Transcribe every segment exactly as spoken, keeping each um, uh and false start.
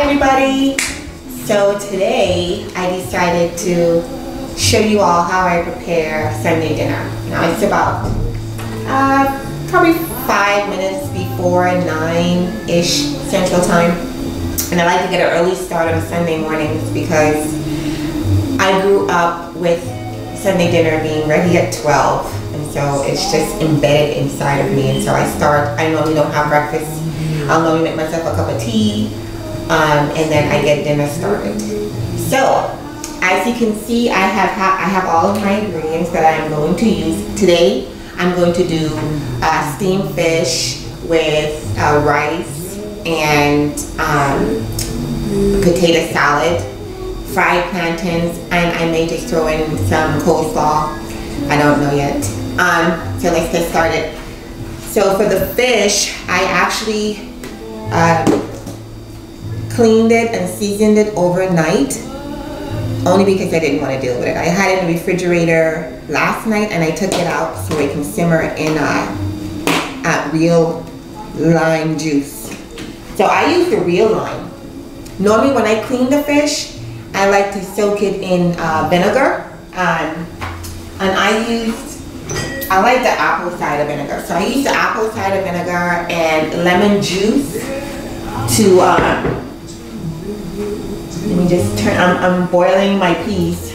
everybody. So today I decided to show you all how I prepare Sunday dinner. Now it's about uh, probably five minutes before nine-ish Central Time. And I like to get an early start on Sunday mornings because I grew up with Sunday dinner being ready at twelve. And so it's just embedded inside of me. And so I start, I normally don't have breakfast. I'll normally make myself a cup of tea. Um, and then I get dinner started. So, as you can see, I have ha I have all of my ingredients that I am going to use today. I'm going to do uh, steamed fish with uh, rice and um, potato salad, fried plantains, and I may just throw in some coleslaw. I don't know yet. Um, so let's get started. So for the fish, I actually uh, cleaned it and seasoned it overnight, only because I didn't want to deal with it. I had it in the refrigerator last night and I took it out so it can simmer in a, a real lime juice. So I use the real lime. Normally when I clean the fish, I like to soak it in uh, vinegar. Um, and I used, I like the apple cider vinegar. So I used the apple cider vinegar and lemon juice to, um, let me just turn, I'm, I'm boiling my peas.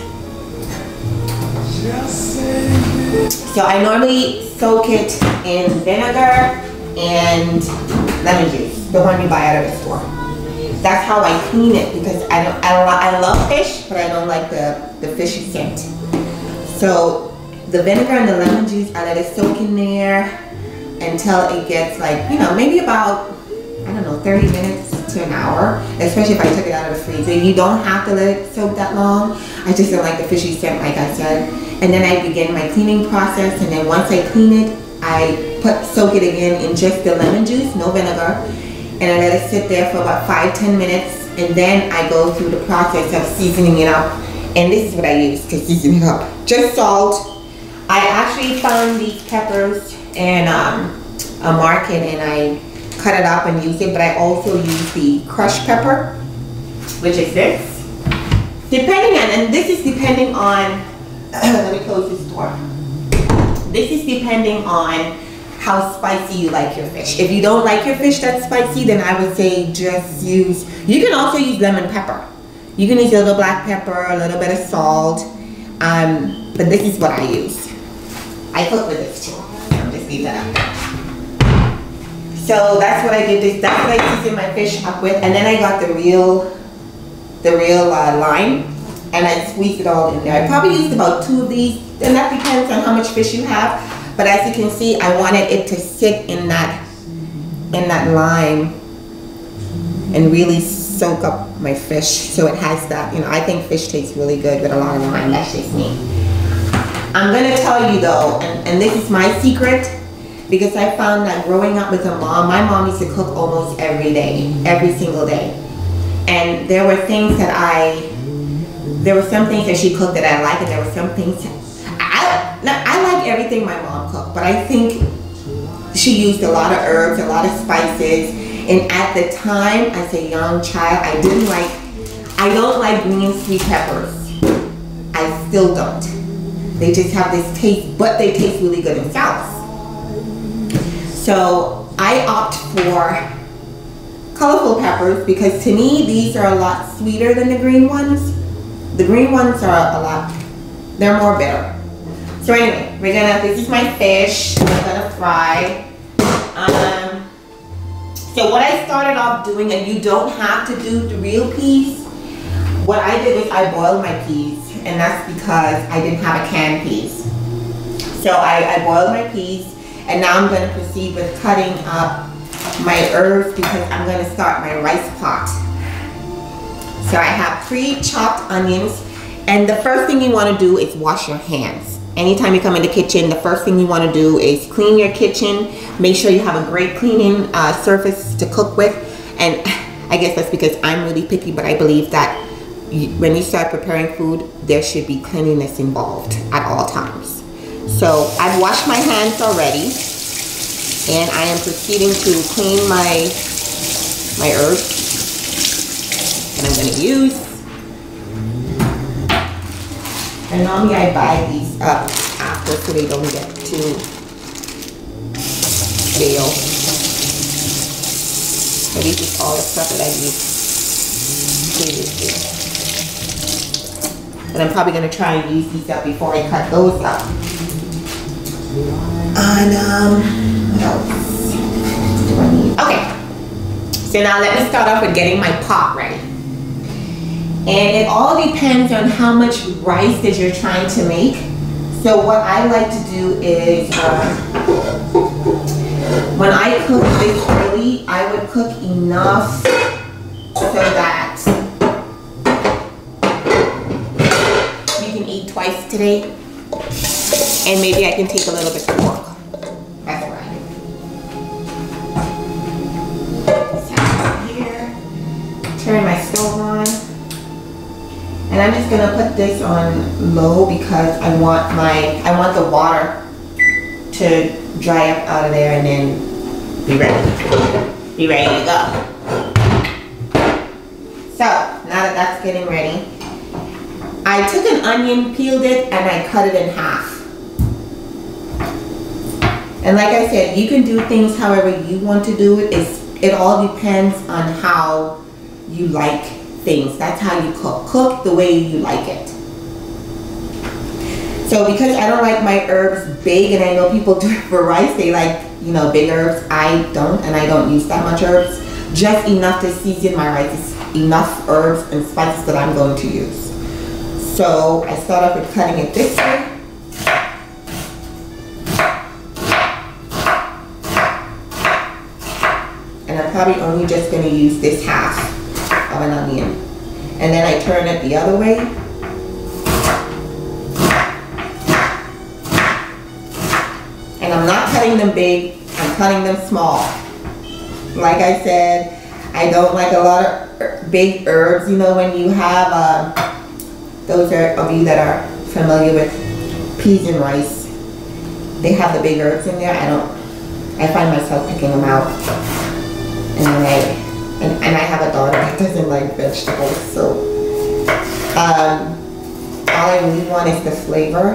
So I normally soak it in vinegar and lemon juice, the one you buy out of the store. That's how I clean it because I don't, I, I love fish, but I don't like the, the fishy scent. So the vinegar and the lemon juice, I let it soak in there until it gets like, you know, maybe about, I don't know, thirty minutes to an hour, especially if I took it out of the freezer. You don't have to let it soak that long. I just don't like the fishy scent, like I said. And then I begin my cleaning process, and then once I clean it, I put soak it again in just the lemon juice, no vinegar, and I let it sit there for about five, ten minutes, and then I go through the process of seasoning it up. And this is what I use to season it up. Just salt. I actually found these peppers in um, a market, and I cut it up and use it, but I also use the crushed pepper, which is this. Depending on, and this is depending on, let me close this door. This is depending on how spicy you like your fish. If you don't like your fish that spicy, then I would say just use, you can also use lemon pepper. You can use a little black pepper, a little bit of salt, um, but this is what I use. I cook with this too. I'll just leave that up there. So that's what I did. This, that's what I seasoned my fish up with, and then I got the real, the real uh, lime, and I squeezed it all in there. I probably used about two of these, and that depends on how much fish you have. But as you can see, I wanted it to sit in that, in that lime, and really soak up my fish, so it has that. You know, I think fish tastes really good with a lot of lime. That's just me. I'm gonna tell you though, and, and this is my secret. Because I found that growing up with a mom, my mom used to cook almost every day, every single day. And there were things that I, there were some things that she cooked that I liked, and there were some things, I, I like everything my mom cooked, but I think she used a lot of herbs, a lot of spices. And at the time, as a young child, I didn't like, I don't like green sweet peppers. I still don't. They just have this taste, but they taste really good in sauce. So I opt for colorful peppers because to me these are a lot sweeter than the green ones. The green ones are a lot, they're more bitter. So anyway, we're gonna, this is my fish, I'm gonna fry. Um, so what I started off doing, and you don't have to do the real peas, what I did was I boiled my peas, and that's because I didn't have a canned peas. So I, I boiled my peas. And now I'm going to proceed with cutting up my herbs because I'm going to start my rice pot. So I have pre-chopped onions, and the first thing you want to do is wash your hands. Anytime you come in the kitchen, the first thing you want to do is clean your kitchen. Make sure you have a great cleaning uh, surface to cook with. And I guess that's because I'm really picky, but I believe that you, when you start preparing food, there should be cleanliness involved at all times. So I've washed my hands already, and I am proceeding to clean my my herbs. gonna use. And normally I buy these up after so they don't get too stale. So this is all the stuff that I used previously. But I'm probably gonna try and use these up before I cut those up. And um, what else do I need? Okay. So now let me start off with getting my pot ready. And it all depends on how much rice that you're trying to make. So what I like to do is, uh, when I cook this early, I would cook enough so that you can eat twice today. And maybe I can take a little bit more. That's what I do. Here, turn my stove on. And I'm just gonna put this on low because I want my, I want the water to dry up out of there and then be ready, be ready to go. So now that that's getting ready, I took an onion, peeled it, and I cut it in half. And like I said, you can do things however you want to do it. It's, it all depends on how you like things. That's how you cook. Cook the way you like it. So because I don't like my herbs big, and I know people do it for rice, they like, you know, big herbs. I don't, and I don't use that much herbs. Just enough to season my rice. It's enough herbs and spices that I'm going to use. So I start off with cutting it this way. And I'm probably only just going to use this half of an onion. And then I turn it the other way. And I'm not cutting them big, I'm cutting them small. Like I said, I don't like a lot of big herbs. You know, when you have, uh, those are, of you that are familiar with peas and rice, they have the big herbs in there. I don't, I find myself picking them out. And then I, and, and I have a daughter that doesn't like vegetables, so um, all I really want is the flavor.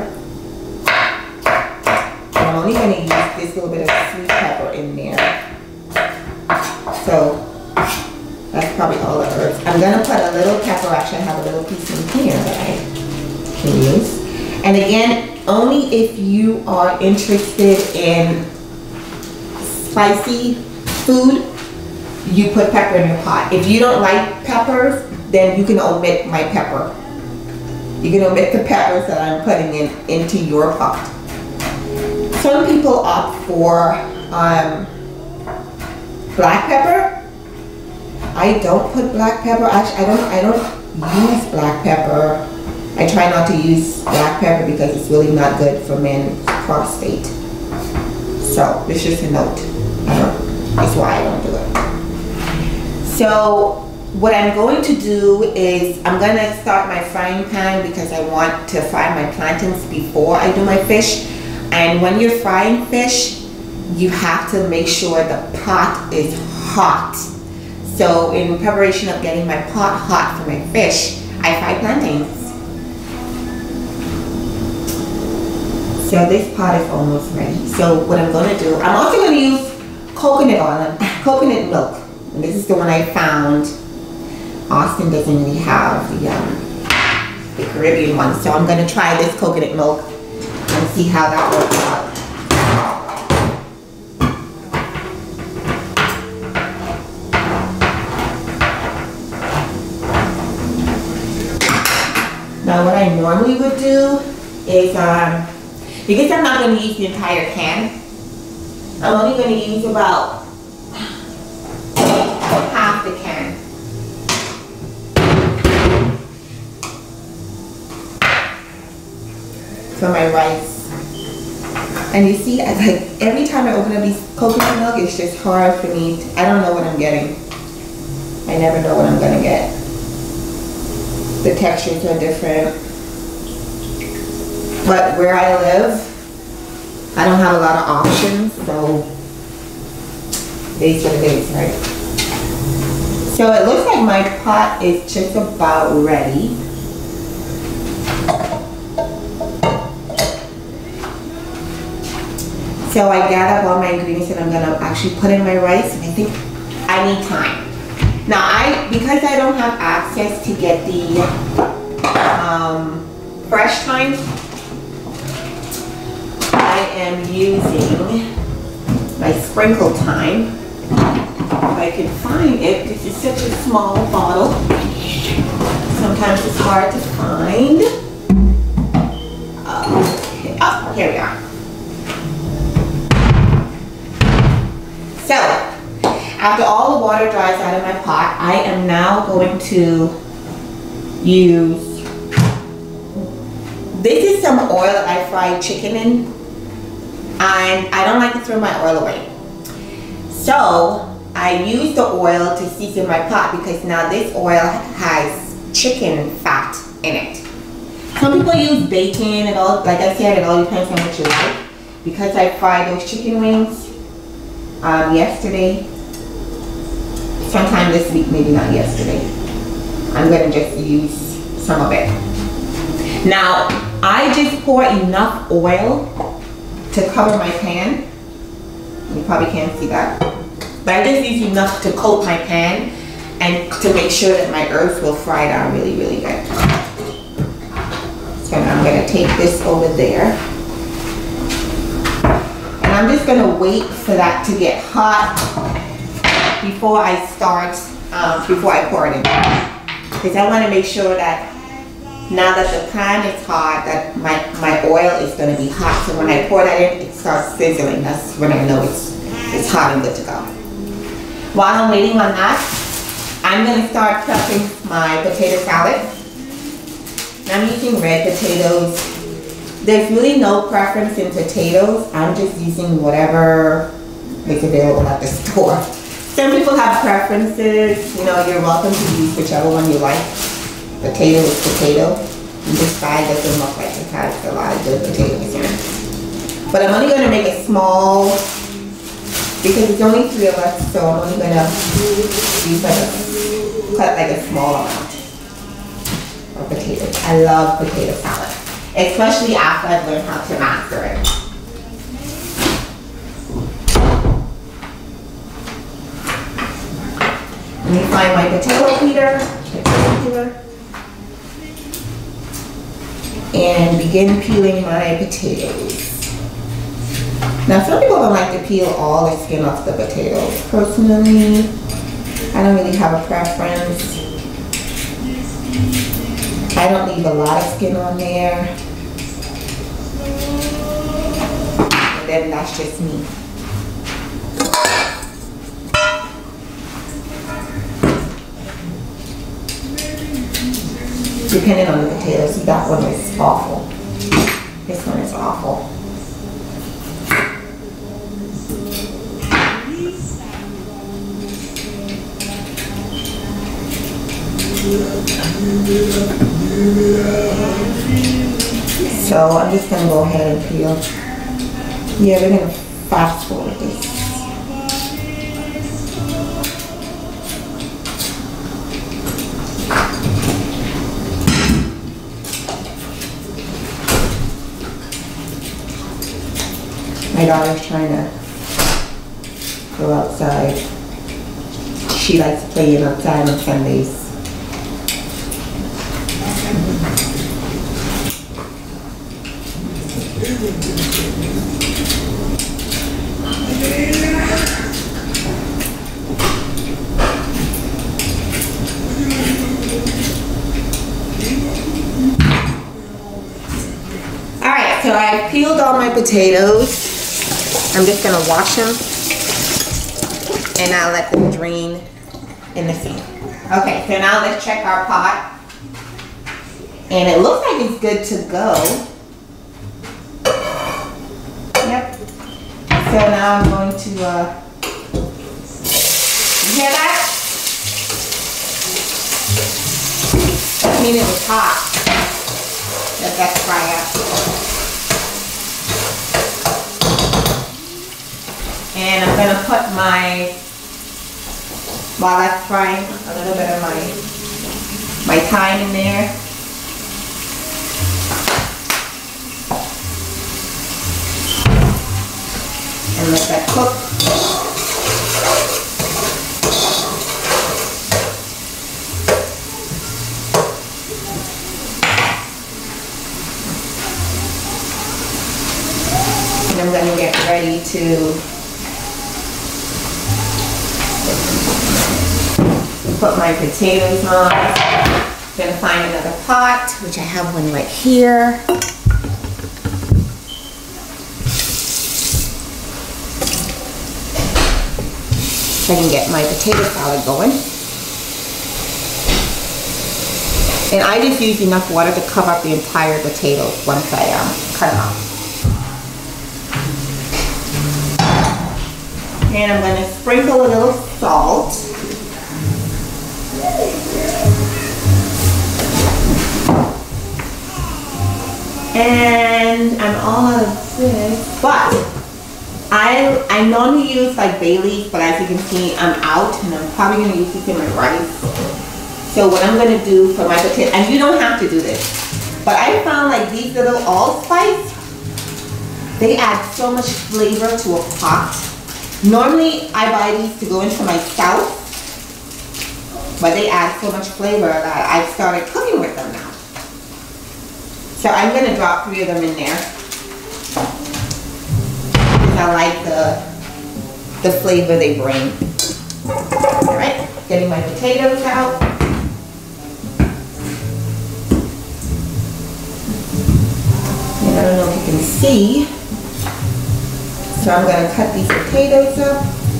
And I'm only going to use this little bit of sweet pepper in there. So that's probably all the herbs. I'm going to put a little pepper. Actually, I have a little piece in here that I can use. And again, only if you are interested in spicy food, you put pepper in your pot. If you don't like peppers, then you can omit my pepper. You can omit the peppers that I'm putting in into your pot. Some people opt for um, black pepper. I don't put black pepper. Actually, I don't. I don't use black pepper. I try not to use black pepper because it's really not good for men's prostate. So this is a note. I don't. That's why I don't do it. So what I'm going to do is I'm going to start my frying pan because I want to fry my plantains before I do my fish. And when you're frying fish, you have to make sure the pot is hot. So in preparation of getting my pot hot for my fish, I fry plantains. So this pot is almost ready. So what I'm going to do, I'm also going to use coconut oil, coconut milk. And this is the one I found. Austin doesn't really have the, um, the Caribbean one. So I'm going to try this coconut milk and see how that works out. Now what I normally would do is, um, because I'm not going to use the entire can, I'm only going to use about half the can. For my rice. And you see, I, like every time I open up these coconut milk, it's just hard for me to, I don't know what I'm getting. I never know what I'm gonna get. The textures are different. But where I live, I don't have a lot of options, so it is what it is, right? So it looks like my pot is just about ready. So I gathered all my ingredients and I'm gonna actually put in my rice, and I think I need time. Now I, because I don't have access to get the um, fresh thyme, I am using my sprinkled thyme. If I can find it, this is such a small bottle. Sometimes it's hard to find. Okay. Oh, here we are. So, after all the water dries out of my pot, I am now going to use, this is some oil that I fried chicken in, and I don't like to throw my oil away. So, I use the oil to season my pot because now this oil has chicken fat in it. Some people use bacon and all, like I said, it all depends on what you like. Because I fried those chicken wings um, yesterday, sometime this week, maybe not yesterday, I'm gonna just use some of it. Now, I just pour enough oil to cover my pan. You probably can't see that. But I just use enough to coat my pan and to make sure that my herbs will fry down really, really good. So now I'm gonna take this over there. And I'm just gonna wait for that to get hot before I start, um, before I pour it in. Because I wanna make sure that now that the pan is hot, that my, my oil is gonna be hot. So when I pour that in, it starts sizzling. That's when I know it's, it's hot and good to go. While I'm waiting on that, I'm going to start prepping my potato salad. I'm using red potatoes. There's really no preference in potatoes. I'm just using whatever is available at the store. Some people have preferences. You know, you're welcome to use whichever one you like. Potato is potato. And this side doesn't look like it has a lot of good potatoes in it. But I'm only going to make a small, because it's only three of us, so I'm only gonna use like a, cut like a small amount of potatoes. I love potato salad, especially after I've learned how to master it. Let me find my potato heater, potato heater, and begin peeling my potatoes. Now, some people don't like to peel all the skin off the potatoes. Personally, I don't really have a preference. I don't leave a lot of skin on there. And then that's just me. Depending on the potatoes, that one is awful. This one is awful. So I'm just gonna go ahead and peel. Yeah, we're gonna fast forward this. My daughter's trying to go outside. She likes playing outside on Sundays. Alright, so I peeled all my potatoes. I'm just gonna wash them and I'll let them drain in the sink. Okay, so now let's check our pot. And it looks like it's good to go. Yep. So now I'm going to, uh, you hear that? That means it was hot. Let that fry up. And I'm gonna put my while I'm frying a little bit of my, my thyme in there. And let that cook. And I'm going to get ready to put my potatoes on. I'm going to find another pot, which I have one right here. So I can get my potato salad going. And I just use enough water to cover up the entire potatoes once I um, cut them out. And I'm going to sprinkle a little salt. And I'm all out of this, but I, I normally use like bay leaf, but as you can see, I'm out, and I'm probably going to use this in my rice. So what I'm going to do for my potato, and you don't have to do this, but I found like these little allspice, they add so much flavor to a pot. Normally I buy these to go into my salad, but they add so much flavor that I've started cooking with them now. So I'm going to drop three of them in there. I like the, the flavor they bring. All right, getting my potatoes out. And I don't know if you can see. So I'm going to cut these potatoes up.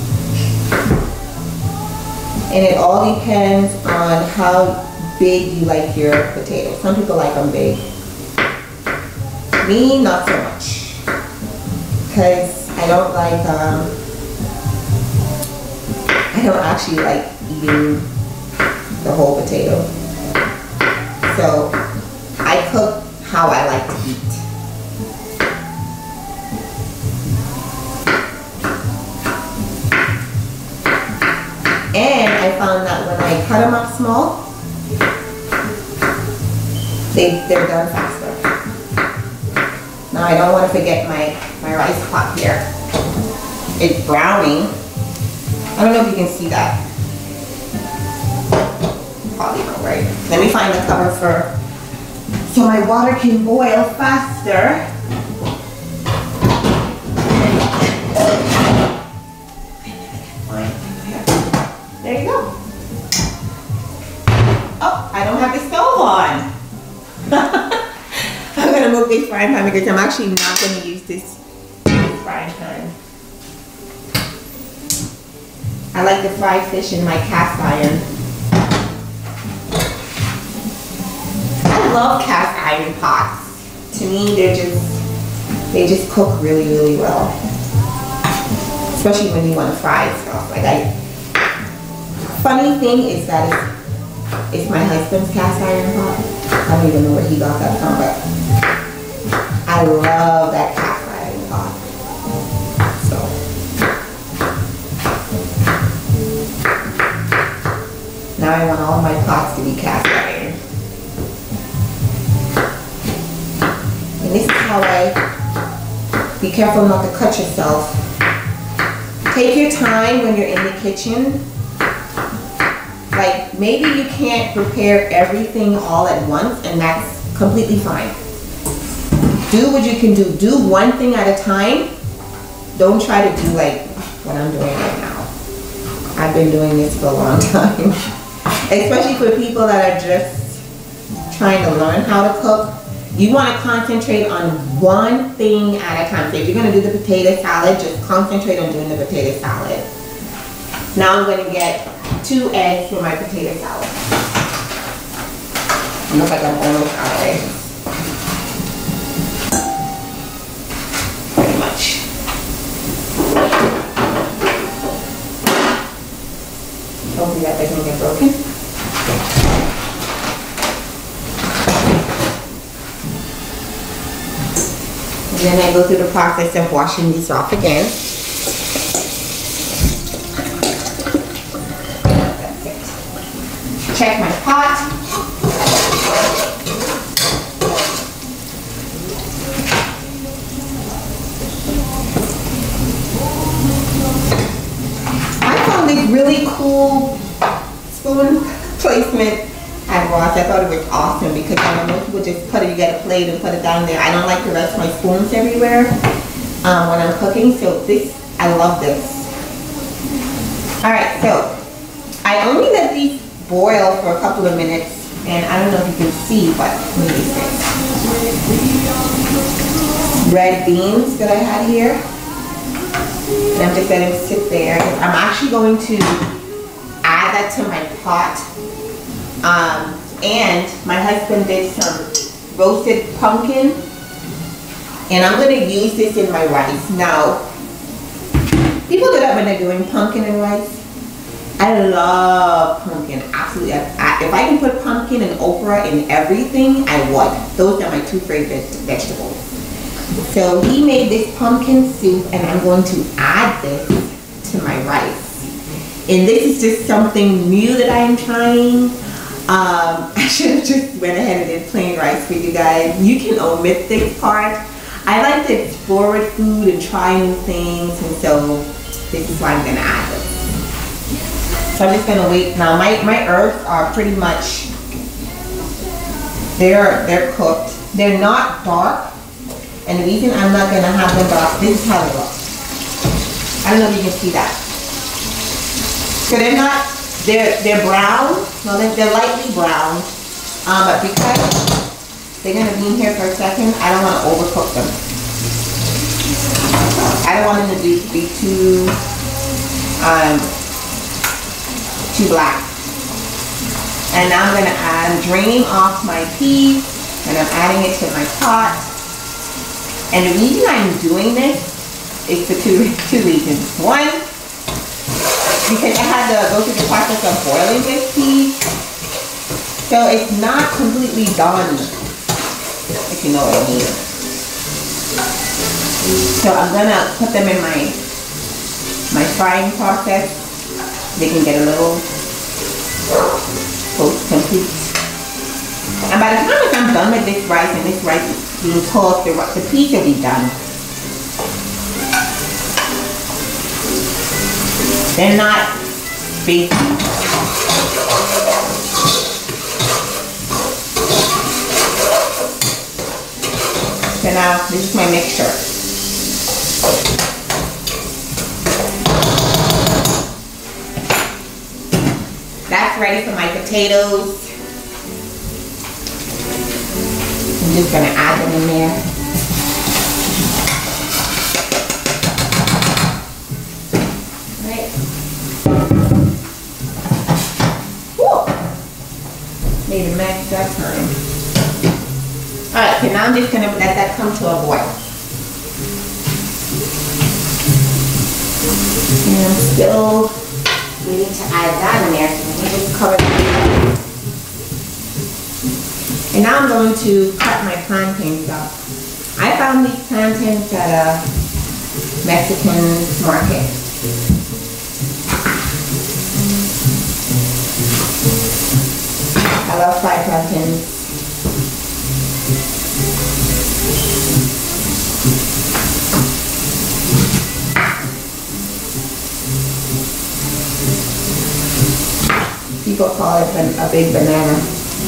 And it all depends on how big you like your potatoes. Some people like them big. Me, not so much. Because I don't like, um, I don't actually like eating the whole potato. So I cook how I like to eat. And I found that when I cut them up small, they, they're done faster. Now I don't want to forget my, my rice pot here. It's browning. I don't know if you can see that. Probably not, right? Let me find the cover for, so my water can boil faster. There you go. Oh, I don't have the stove on. I'm going to move this frying pan because I'm actually not going to use this frying pan. I like to fry fish in my cast iron. I love cast iron pots. To me, they're just, they just cook really, really well. Especially when you want to fry stuff. Like I, funny thing is that it's, it's my husband's cast iron pot. I don't even know where he got that from, but I love that cast iron pot. So now I want all my pots to be cast iron. And this is how I, be careful not to cut yourself. Take your time when you're in the kitchen. Like, maybe you can't prepare everything all at once, and that's completely fine. Do what you can do. Do one thing at a time. Don't try to do like what I'm doing right now. I've been doing this for a long time. Especially for people that are just trying to learn how to cook. You want to concentrate on one thing at a time. So if you're going to do the potato salad, just concentrate on doing the potato salad. Now I'm going to get two eggs for my potato salad. It looks like I'm almost out of eggs. Pretty much. Hopefully that doesn't get broken. And then I go through the process of washing these off again. check my pot. I found this really cool spoon placement at Ross. I thought it was awesome because I know most people just put it, you get a plate and put it down there. I don't like to rest my spoons everywhere um, when I'm cooking, so this, I love this. Alright, so I only let these boil for a couple of minutes, and I don't know if you can see, but let me use this. Red beans that I had here. And I'm just letting it sit there. I'm actually going to add that to my pot. Um, and my husband did some roasted pumpkin, and I'm going to use this in my rice. Now, people do that when they're doing pumpkin and rice. I love pumpkin, absolutely. I, I, if I can put pumpkin and okra in everything, I would. Those are my two favorite vegetables. So he made this pumpkin soup, and I'm going to add this to my rice. And this is just something new that I am trying. Um, I should have just went ahead and did plain rice for you guys. You can omit this part. I like to explore with food and try new things, and so this is why I'm going to add this. So I'm just going to wait. Now my, my herbs are pretty much, they're, they're cooked. They're not dark, and the reason I'm not going to have them dark, this is how they look. I don't know if you can see that. So they're not, they're, they're brown. No, they're, they're lightly brown, um, but because they're going to be in here for a second, I don't want to overcook them. I don't want them to be, be too, um, too black. And now I'm going to add, I'm draining off my peas, and I'm adding it to my pot. And the reason I'm doing this is for two, two reasons. One, because I had to go through the process of boiling this pea, so it's not completely done, if you know what I mean. So I'm gonna put them in my my frying process. They can get a little post complete. And by the time I'm done with this rice and this rice is being cooked, the, the peas will be done. They're not big. So now this is my mixture. That's ready for my potatoes. I'm just gonna add them in there. Made a mess that time. Alright, so now I'm just gonna let that come to a boil. And I'm still waiting to add that in there, so let me just cover that. And now I'm going to cut my plantains up. I found these plantains at a Mexican market. I love fried plantains. People call it a big banana.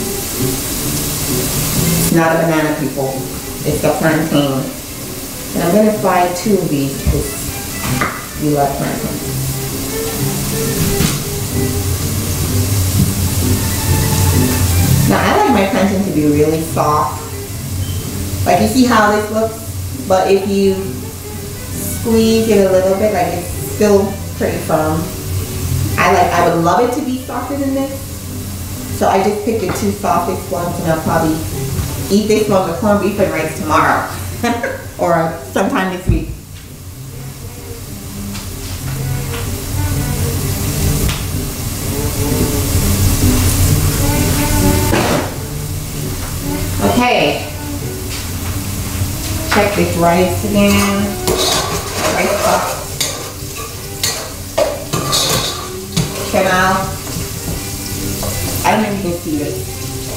It's not a banana, people. It's a plantain. And I'm going to fry two of these because we love plantains. Now I like my plantain to be really soft. Like you see how this looks, but if you squeeze it a little bit, like it's still pretty firm. I like, I would love it to be softer than this. So I just picked the two softest ones, and I'll probably eat this one with corned beef and rice tomorrow. Or sometime this week. Okay, check this rice again. Rice pot. So now I don't know if you can see this.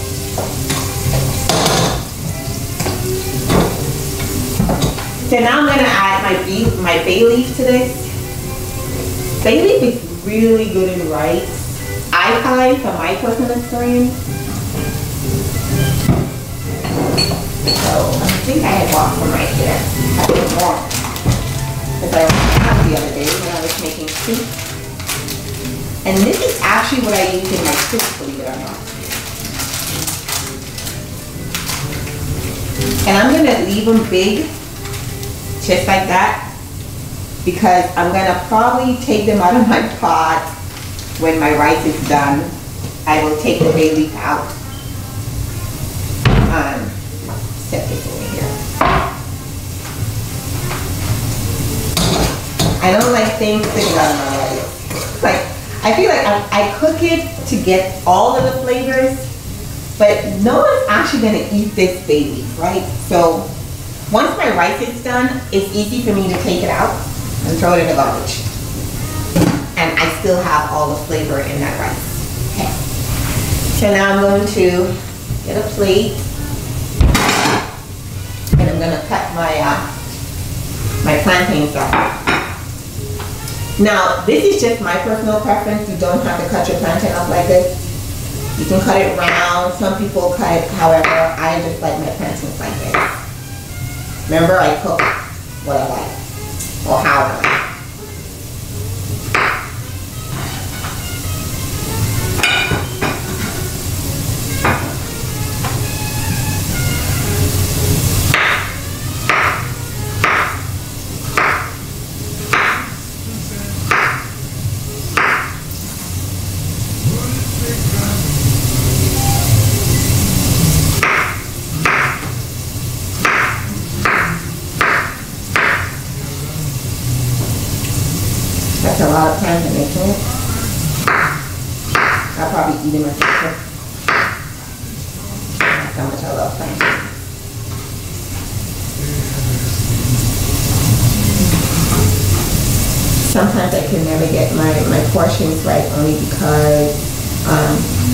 So now I'm gonna add my bay, my bay leaf to this. Bay leaf is really good in rice. I find, from my personal experience. So I think I had bought some right here. I think more. Because I had the other day when I was making soup. And this is actually what I use in my soup, believe it or not. And I'm gonna leave them big, just like that, because I'm gonna probably take them out of my pot when my rice is done. I will take the bay leaf out. Um, set this over here. I don't like things sticking out of my rice. Like, I feel like I, I cook it to get all of the flavors, but no one's actually gonna eat this bay leaf, right? So once my rice is done, it's easy for me to take it out and throw it in the garbage. And I still have all the flavor in that rice. Okay. So now I'm going to get a plate and I'm gonna cut my uh, my plantains off. Now, this is just my personal preference. You don't have to cut your plantain up like this. You can cut it round. Some people cut it, however, I just like my plantains like this. Remember, I cook what I like, or how I like. That's a lot of plantain, isn't it? I'll probably eat them myself. That's how much I love plantain. Sometimes I can never get my, my portions right, only because um,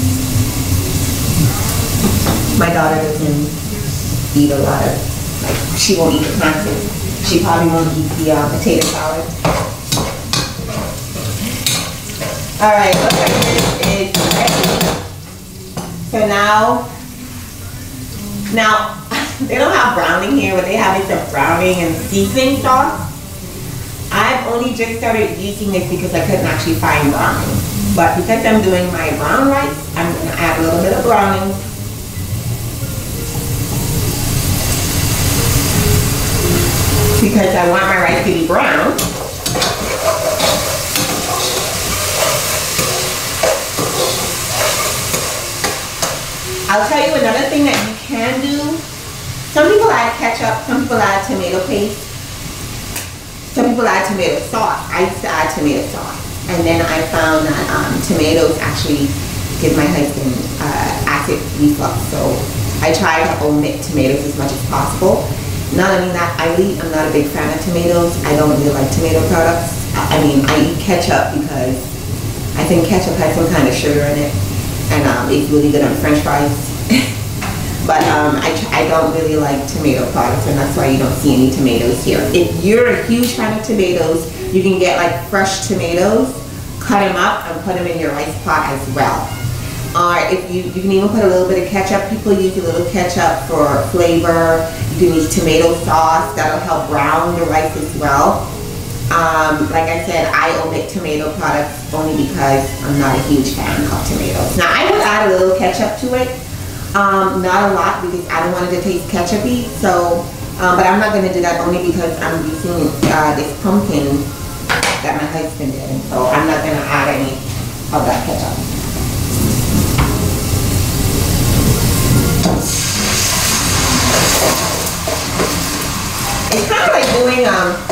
my daughter doesn't eat a lot of, like, she won't eat the plantain. She probably won't eat the uh, potato salad. All right, so this is ready. So now, now they don't have browning here, but they have is a browning and seasoning sauce. I've only just started using this because I couldn't actually find browning. But because I'm doing my brown rice, I'm gonna add a little bit of browning. Because I want my rice to be brown. I'll tell you another thing that you can do. Some people add ketchup, some people add tomato paste, some people add tomato sauce. I used to add tomato sauce. And then I found that um, tomatoes actually give my husband uh, acid reflux. So I try to omit tomatoes as much as possible. Not only that, I really am not a big fan of tomatoes. I don't really like tomato products. I mean, I eat ketchup because I think ketchup has some kind of sugar in it. And um, it's really good on French fries. But um, I, I don't really like tomato products, and that's why you don't see any tomatoes here. If you're a huge fan of tomatoes, you can get like fresh tomatoes, cut them up, and put them in your rice pot as well. Or if you, you can even put a little bit of ketchup. People use a little ketchup for flavor. You can use tomato sauce. That'll help brown the rice as well. Um, like I said, I omit tomato products only because I'm not a huge fan of tomatoes. Now, I would add a little ketchup to it. Um, not a lot because I don't want it to taste ketchupy. So, um, but I'm not going to do that only because I'm using uh, this pumpkin that my husband did. And so I'm not going to add any of that ketchup. It's kind of like doing um,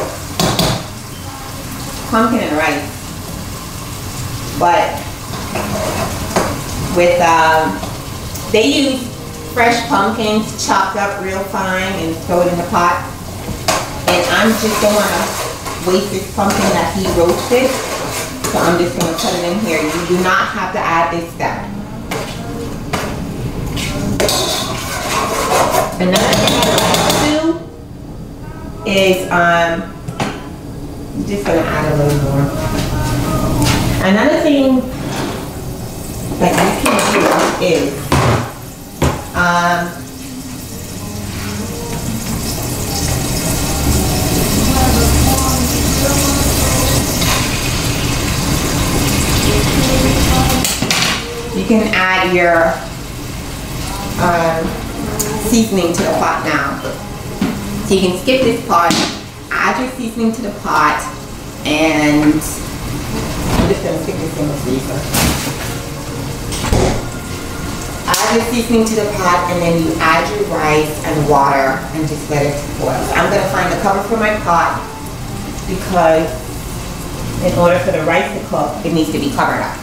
pumpkin and rice, but with um, they use fresh pumpkins chopped up real fine and throw it in the pot. And I'm just don't want to waste this pumpkin that he roasted, so I'm just going to put it in here. You do not have to add this step. Another thing I like to do is, um, I'm just gonna add a little more. Another thing that you can do is, um, you can add your um, seasoning to the pot now. So you can skip this part, add your seasoning to the pot, and I'm just going to stick this in the freezer. Add your seasoning to the pot, and then you add your rice and water and just let it boil. So I'm going to find a cover for my pot because in order for the rice to cook, it needs to be covered up.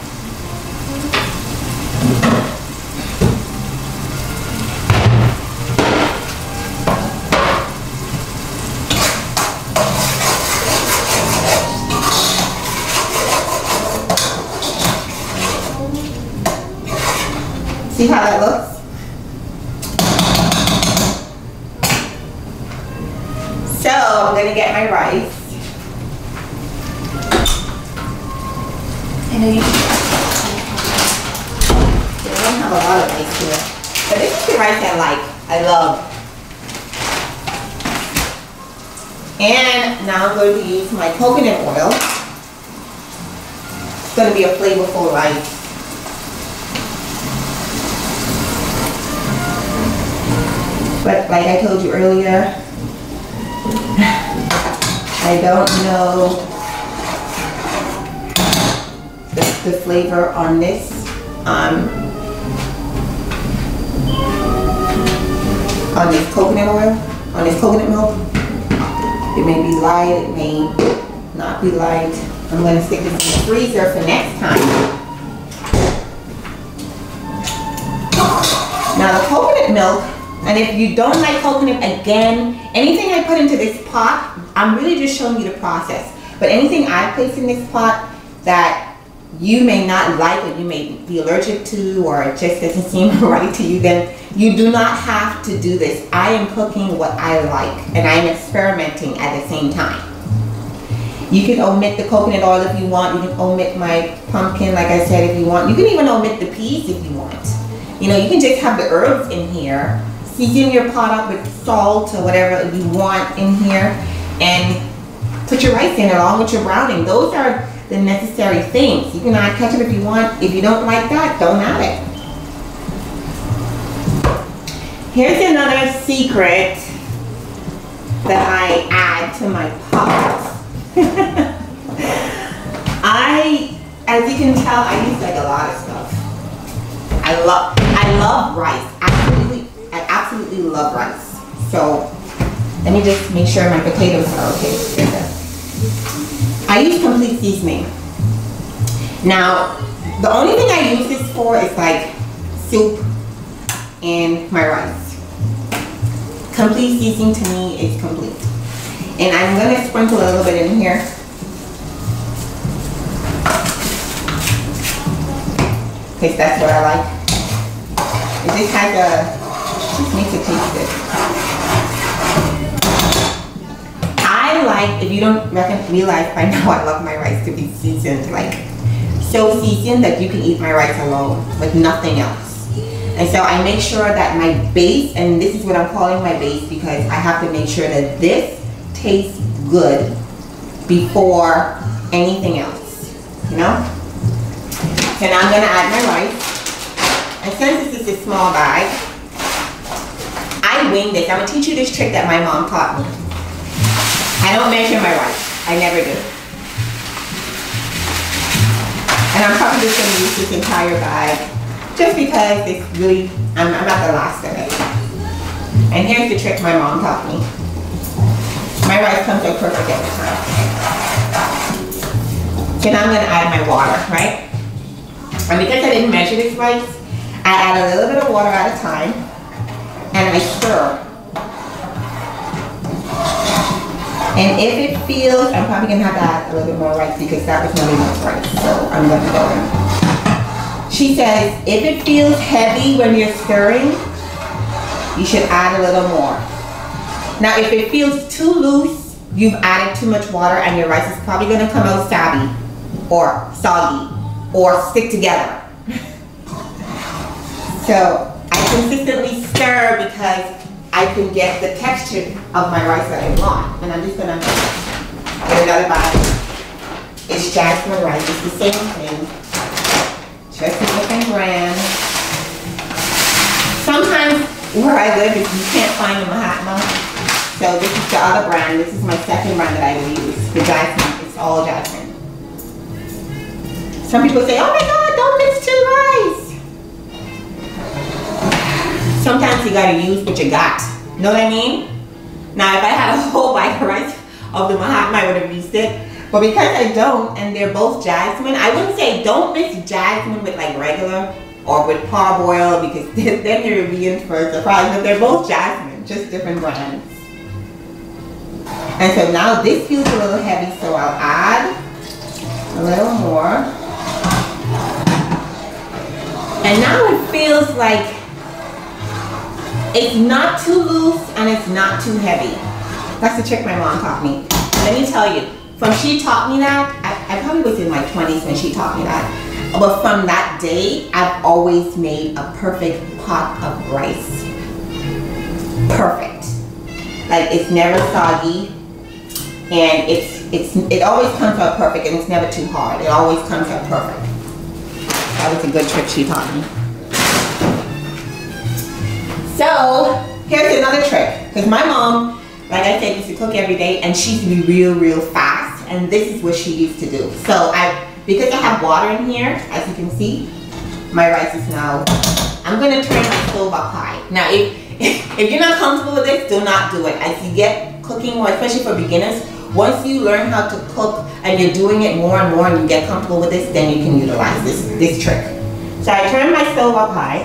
See how that looks? So I'm gonna get my rice. I know you don't have a lot of rice here, but this is the rice I like. I love. And now I'm going to use my coconut oil. It's going to be a flavorful rice. But like I told you earlier, I don't know the, the flavor on this. Um, on this coconut oil, on this coconut milk. It may be light, it may not be light. I'm going to stick this in the freezer for next time. Now the coconut milk, and if you don't like coconut, again, anything I put into this pot, I'm really just showing you the process. But anything I place in this pot that you may not like, or you may be allergic to, or it just doesn't seem right to you, then you do not have to do this. I am cooking what I like, and I am experimenting at the same time. You can omit the coconut oil if you want. You can omit my pumpkin, like I said, if you want. You can even omit the peas if you want. You know, you can just have the herbs in here. Season your pot up with salt or whatever you want in here, and put your rice in along with your browning. Those are the necessary things. You can add ketchup if you want. If you don't like that, don't add it. Here's another secret that I add to my pot. I, as you can tell, I use like a lot of stuff. I love, I love rice. Absolutely, I absolutely love rice. So let me just make sure my potatoes are okay. I use complete seasoning. Now, the only thing I use this for is like soup and my rice. Complete seasoning to me is complete. And I'm gonna sprinkle a little bit in here. Because that's what I like. It just has a, just makes it taste good. I like, if you don't reckon, realize by now, I love my rice to be seasoned, like so seasoned that you can eat my rice alone with nothing else. And so I make sure that my base, and this is what I'm calling my base because I have to make sure that this tastes good before anything else, you know? So now I'm gonna add my rice. And since this is a small bag, I wing this. I'm gonna teach you this trick that my mom taught me. I don't measure my rice, I never do. And I'm probably just gonna use this entire bag just because it's really, I'm, I'm at the last of it. And here's the trick my mom taught me. My rice comes out perfect every time. So now I'm gonna add my water, right? And because I didn't measure this rice, I add a little bit of water at a time, and I stir. And if it feels, I'm probably gonna have to add a little bit more rice because that was not enough rice, so I'm gonna go in. She says, if it feels heavy when you're stirring, You should add a little more. Now, if it feels too loose, you've added too much water and your rice is probably gonna come out savvy or soggy or stick together. So I consistently stir because I can get the texture of my rice that I want. And I'm just gonna get another bite. It's jasmine rice, it's the same thing. Just a different brand. Sometimes where I live, if you can't find the Mahatma, so this is the other brand. This is my second brand that I will use. The jasmine, it's all jasmine. Some people say, oh my God, don't mix two rice. Sometimes you gotta use what you got. Know what I mean? Now, if I had a whole bite of rice of the Mahatma, I would have used it. But because I don't, and they're both jasmine, I wouldn't say don't mix jasmine with like regular or with parboil, because then you're be in for a surprise. But they're both jasmine, just different brands. And so now this feels a little heavy, so I'll add a little more. And now it feels like it's not too loose and it's not too heavy. That's the trick my mom taught me. Let me tell you, from she taught me that, I, I probably was in my twenties when she taught me that. But from that day, I've always made a perfect pot of rice. Perfect. Like it's never soggy, and it's it's it always comes out perfect, and it's never too hard. It always comes out perfect. That was a good trick she taught me. So here's another trick, because my mom, like I said, used to cook every day, and she used to be real, real fast, and this is what she used to do. So I, because I have water in here, as you can see, my rice is now, I'm gonna turn my stove up high. Now, if, if you're not comfortable with this, do not do it. As you get cooking more, especially for beginners, once you learn how to cook and you're doing it more and more and you get comfortable with this, then you can utilize this, this trick. So I turn my stove up high,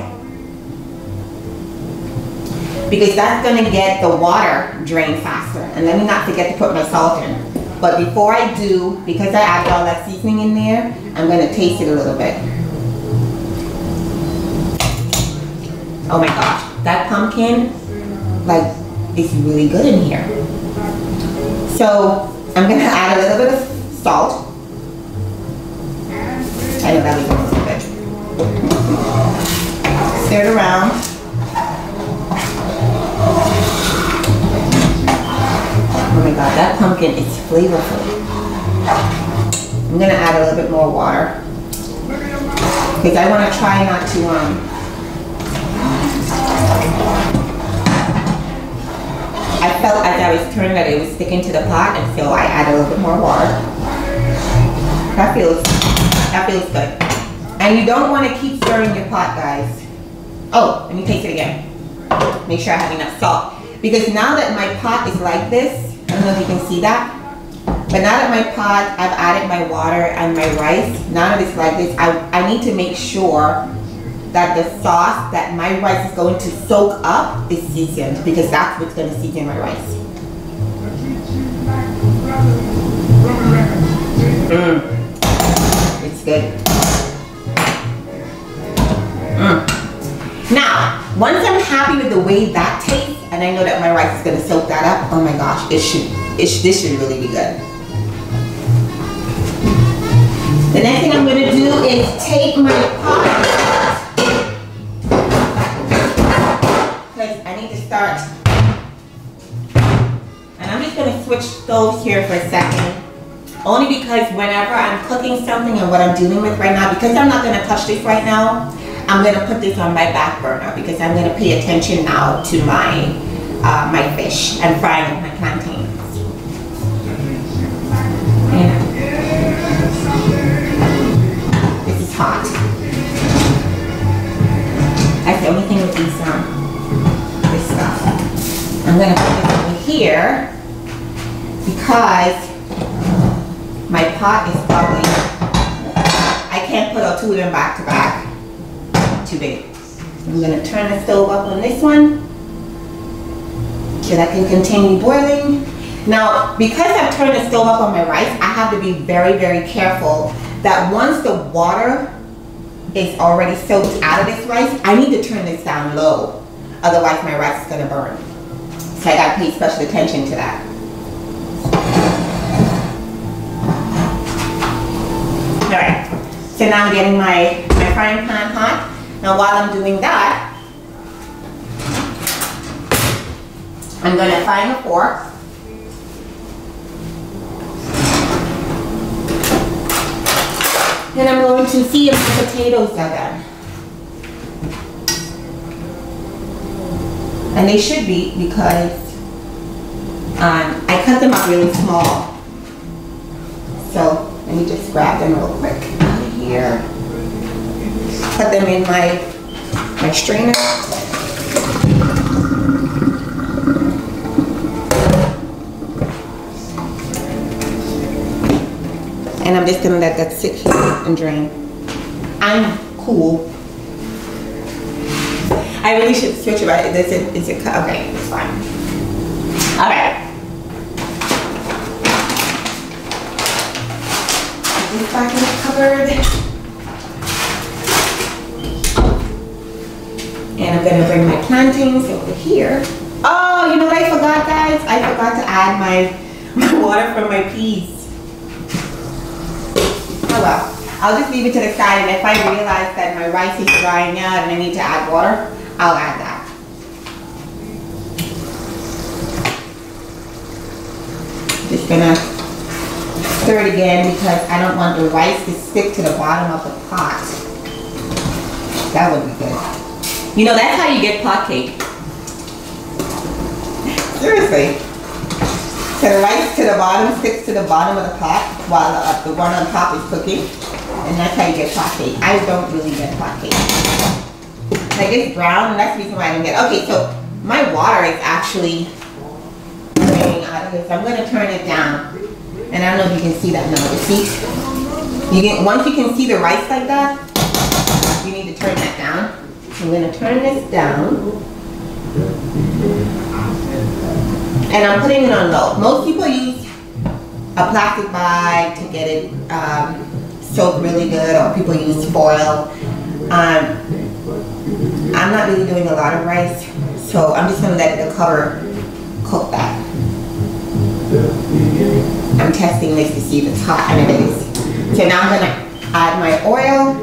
because that's gonna get the water drained faster. And let me not forget to put my salt in. But before I do, because I added all that seasoning in there, I'm gonna taste it a little bit. Oh my gosh, that pumpkin, like, is really good in here. So I'm gonna add a little bit of salt. I know that was a little bit. Stir it around. Oh my God, that pumpkin is flavorful. I'm gonna add a little bit more water, because I wanna try not to, um, I felt as I was turning that it was sticking to the pot, and so I added a little bit more water. That feels, that feels good. And you don't wanna keep stirring your pot, guys. Oh, let me taste it again. Make sure I have enough salt. Because now that my pot is like this, I don't know if you can see that, but now that my pot, I've added my water and my rice, now that it's like this, I, I need to make sure that the sauce that my rice is going to soak up is seasoned, because that's what's going to season my rice. Mm. It's good. Mm. Now, once I'm happy with the way that tastes, and I know that my rice is going to soak that up, oh my gosh, it should, it sh this should really be good. The next thing I'm going to do is take my pot, because I need to start, and I'm just going to switch stoves here for a second, only because whenever I'm cooking something and what I'm dealing with right now, because I'm not going to touch this right now, I'm going to put this on my back burner, because I'm going to pay attention now to my uh, my fish and frying my plantains. Yeah. This is hot. That's the only thing with these, um, this stuff. I'm going to put this over here, because my pot is probably, I can't put all two of them back to back. Too big. I'm going to turn the stove up on this one so that can continue boiling. Now, because I've turned the stove up on my rice, I have to be very, very careful that once the water is already soaked out of this rice, I need to turn this down low. Otherwise my rice is gonna burn. So I gotta pay special attention to that. Alright, so now I'm getting my, my frying pan hot. Now while I'm doing that, I'm gonna find a fork. And I'm going to see if the potatoes are done. And they should be, because um, I cut them up really small. So let me just grab them real quick out of here. Put them in my, my strainer. And I'm just gonna let that sit here and drain. I'm cool. I really should switch it, right? Is it, is it cut? Okay, it's fine. All right. Put this back in the cupboard. And I'm gonna bring my plantains over here. Oh, you know what I forgot, guys? I forgot to add my, my water from my peas. Oh well, I'll just leave it to the side, and if I realize that my rice is drying out and I need to add water, I'll add that. Just gonna stir it again because I don't want the rice to stick to the bottom of the pot. That would be good. You know, that's how you get pot cake. Seriously. So the rice to the bottom sticks to the bottom of the pot while the, uh, the one on top is cooking. And that's how you get pot cake. I don't really get pot cake. Like it's brown, and that's the reason why I don't get it. Okay, so my water is actually draining out of here. So I'm going to turn it down. And I don't know if you can see that now. You see? You get, once you can see the rice like that, you need to turn that down. I'm going to turn this down. And I'm putting it on low. Most people use a plastic bag to get it um, soaked really good, or people use foil. Um, I'm not really doing a lot of rice, so I'm just going to let the cover cook that. I'm testing this to see if it's hot, and it is. So now I'm going to add my oil.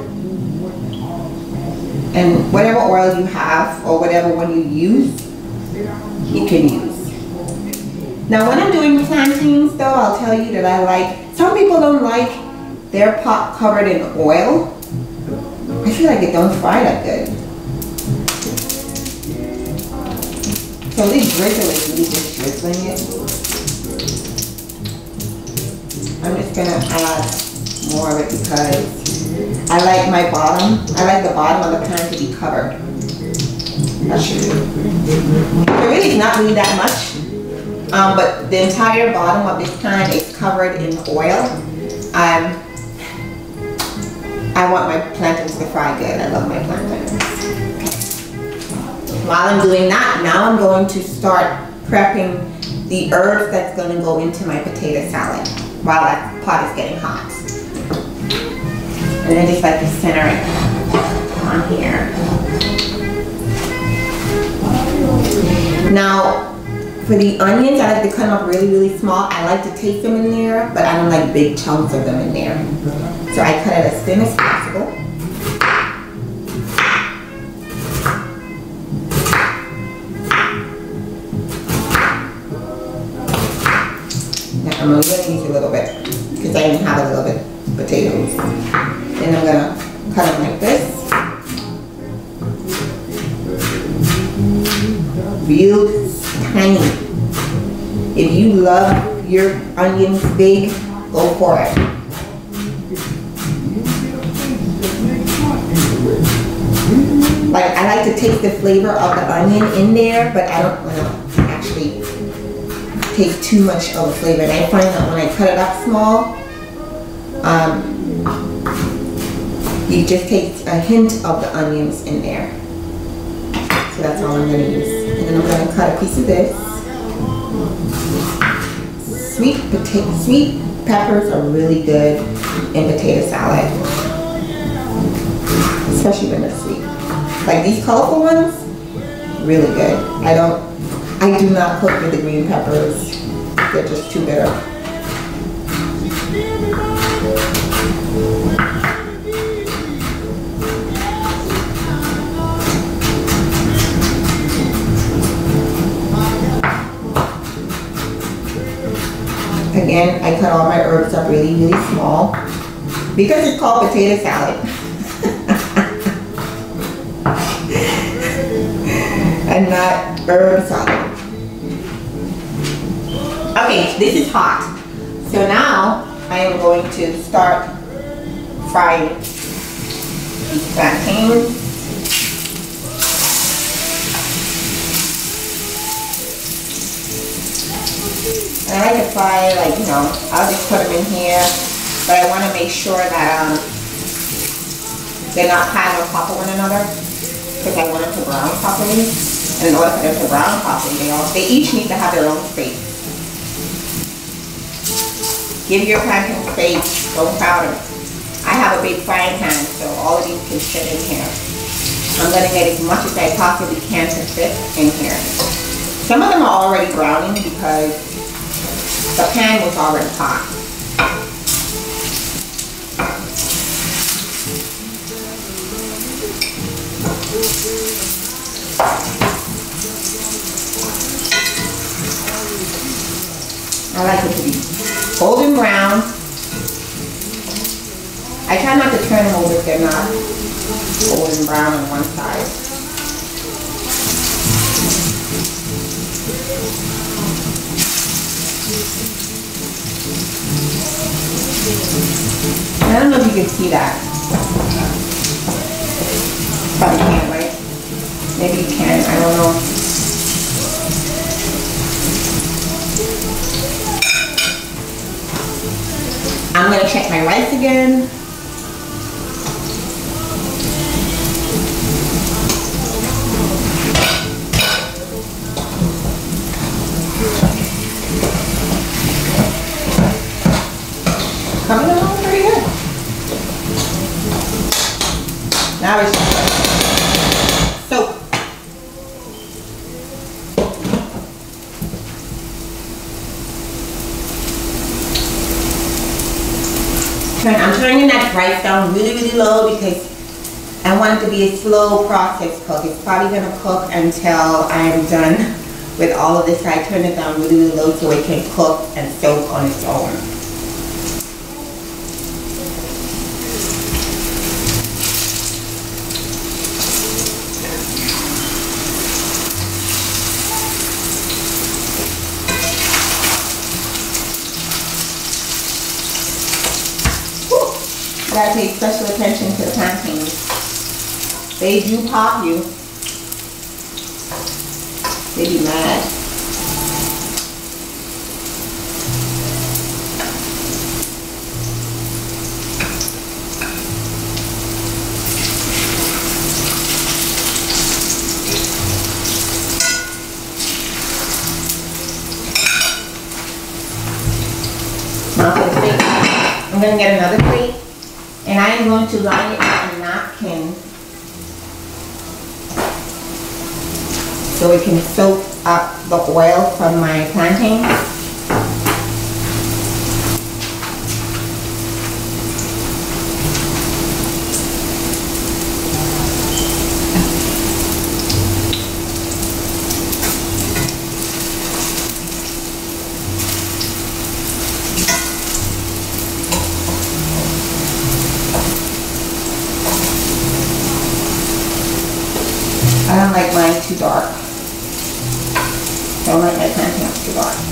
And whatever oil you have, or whatever one you use, you can use. Now when I'm doing plantains though, I'll tell you that I like, some people don't like their pot covered in oil. I feel like it don't fry that good. So this drizzle is really just drizzling it. I'm just gonna add more of it because I like my bottom, I like the bottom of the pan to be covered. That should do. It really is not really that much. Um, but the entire bottom of this pan is covered in oil. Um, I want my plantains to fry good. I love my plantains. While I'm doing that, now I'm going to start prepping the herbs that's going to go into my potato salad while that pot is getting hot. And then just like to center it on here. Now, for the onions, I like to cut them up really, really small. I like to taste them in there, but I don't like big chunks of them in there. So I cut it as thin as possible. Now I'm only going to use a little bit because I even have a little bit of potatoes. Then I'm going to cut them like this. Real tiny. If you love your onions big, go for it. Like, I like to taste the flavor of the onion in there, but I don't want to actually take too much of the flavor. And I find that when I cut it up small, um, you just take a hint of the onions in there. So that's all I'm going to use. And then I'm going to cut a piece of this. Sweet potato, sweet peppers are really good in potato salad, especially when they're sweet. Like these colorful ones, really good. I don't, I do not cook with the green peppers. They're just too bitter. Again, I cut all my herbs up really, really small because it's called potato salad. And not herb salad. Okay, this is hot. So now I am going to start frying these plantains. And I like to fry, like, you know, I'll just put them in here, but I want to make sure that um, they're not kind on top of one another, because I want them to brown properly. And in order for them to brown properly, they all they each need to have their own space. Give your plantain space, don't crowd them. I have a big frying pan, so all of these can fit in here. I'm going to get as much as I possibly can to fit in here. Some of them are already browning because the pan was already hot. I like it to be golden brown. I try not to turn them over if they're not golden brown on one side. I don't know if you can see that. Probably can't, right? Maybe you can, I don't know. I'm gonna check my rice again. Coming along pretty good. Now it's just soap. I'm turning that rice down really, really low because I want it to be a slow process cook. It's probably going to cook until I'm done with all of this. So I turn it down really, really low so it can cook and soak on its own. You gotta pay special attention to the plantains. They do pop you. They be mad. Now for the plate, I'm gonna get another plate. And I am going to line it with a napkin so it can soak up the oil from my plantains. I don't like mine too dark. I don't like my plantains too dark.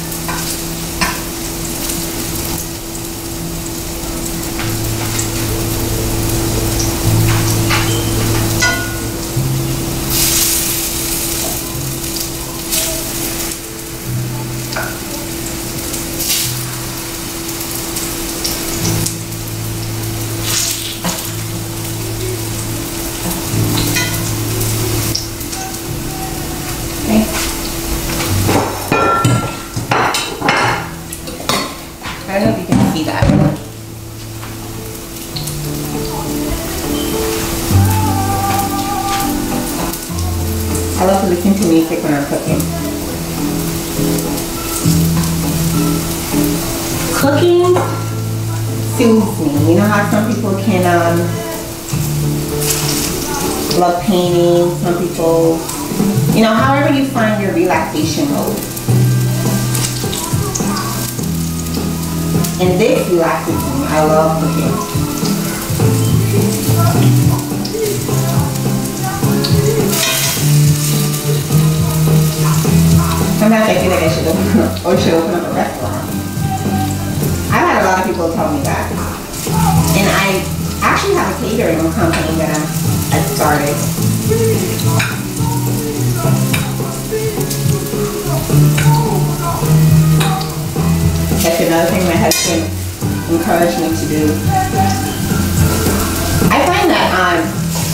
I love to listen to music when I'm cooking. Cooking soothes me. You know how some people can um, love painting, some people, you know, however you find your relaxation mode. And this relaxes me. I love cooking. Sometimes I feel like I should open up, or should open up a restaurant. I've had a lot of people tell me that. And I actually have a catering company that I started. That's another thing my husband encouraged me to do. I find that um,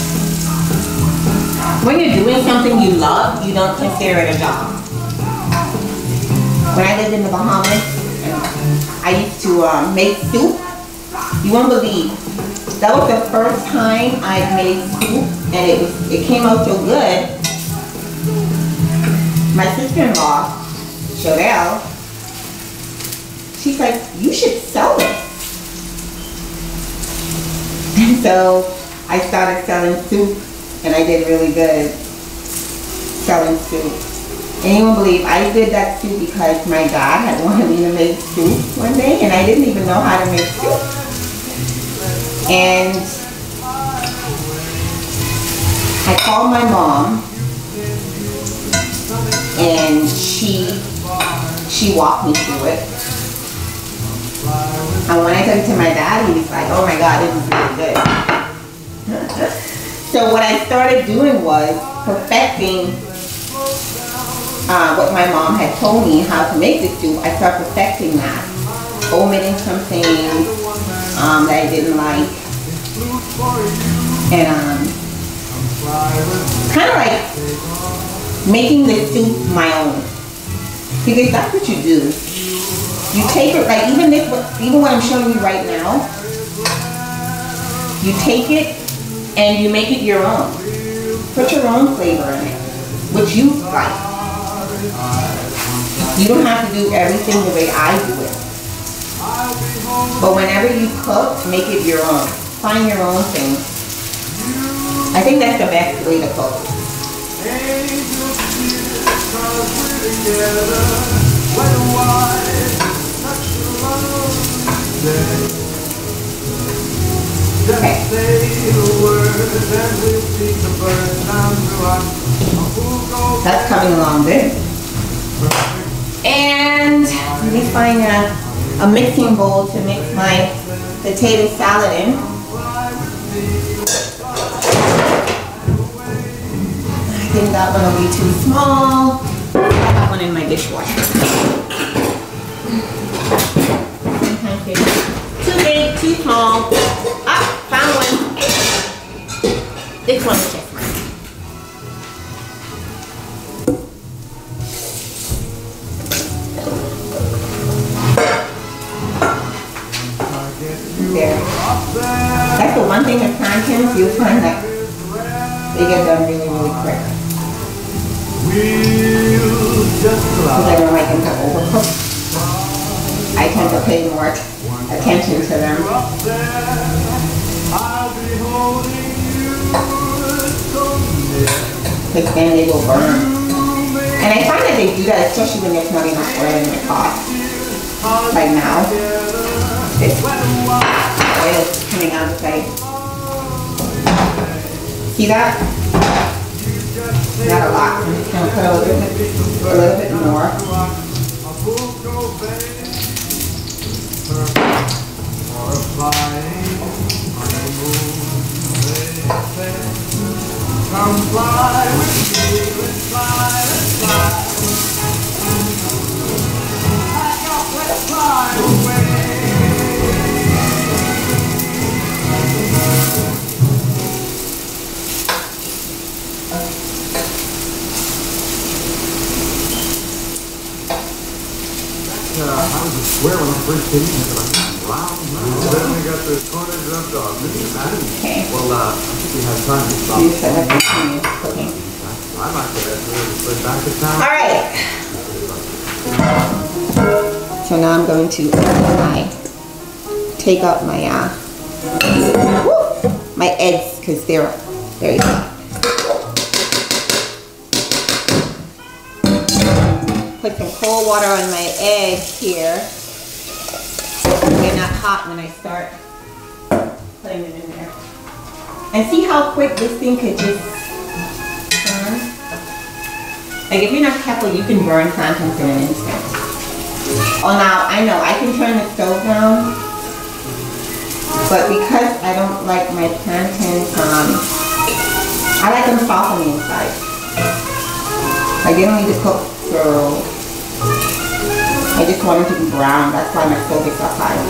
when you're doing something you love, you don't consider it a job. When I lived in the Bahamas, I used to uh, make soup. You won't believe. That was the first time I made soup, and it was it came out so good. My sister-in-law, Shodelle, she's like, you should sell this. And so I started selling soup, and I did really good selling soup. And you won't believe, I did that soup because my dad had wanted me to make soup one day, and I didn't even know how to make soup. And I called my mom, and she she walked me through it. And when I took it to my dad, he was like, oh my God, this is really good. So what I started doing was perfecting Uh, what my mom had told me how to make the soup. I started perfecting that, omitting some things um, that I didn't like, and um, kind of like making the soup my own, because that's what you do. You take it, like even this, even what I'm showing you right now, you take it and you make it your own. Put your own flavor in it, which you like. You don't have to do everything the way I do it. But whenever you cook, make it your own. Find your own thing. I think that's the best way to cook. Okay. That's coming along good. And let me find a, a mixing bowl to mix my potato salad in. I think that one will be too small. I have one in my dishwasher. Sometimes it's too big, too small. Ah, found one. This one is just mine. There. That's the one thing with plantains, you'll find that they get done really, really quick. Because I don't like them to overcook. I tend to pay more attention to them. Because then they will burn. And I find that they do that, especially when there's not enough oil in the pot. Like now. This oil is coming out of sight. See that? Not a lot. I'm just going to put a little bit, a little bit more. Come fly with me, let's fly, let's fly. Pack up, let's fly away. Uh, I was a square when I first came in, but I'm wow. Then we got the corner drop dog. Okay. Well, uh, I think we have time to stop. You said that continue cooking. All right. So now I'm going to my, take out my uh, woo, my eggs because they're very hot. Put some cold water on my eggs here. They're not hot when I start putting them in there. And see how quick this thing could just turn? Like if you're not careful, you can burn plantains in an instant. Oh, now I know I can turn the stove down, but because I don't like my plantains, um, I like them soft on the inside. Like they don't need to cook through. I just want them to be brown. That's why my stove is up high.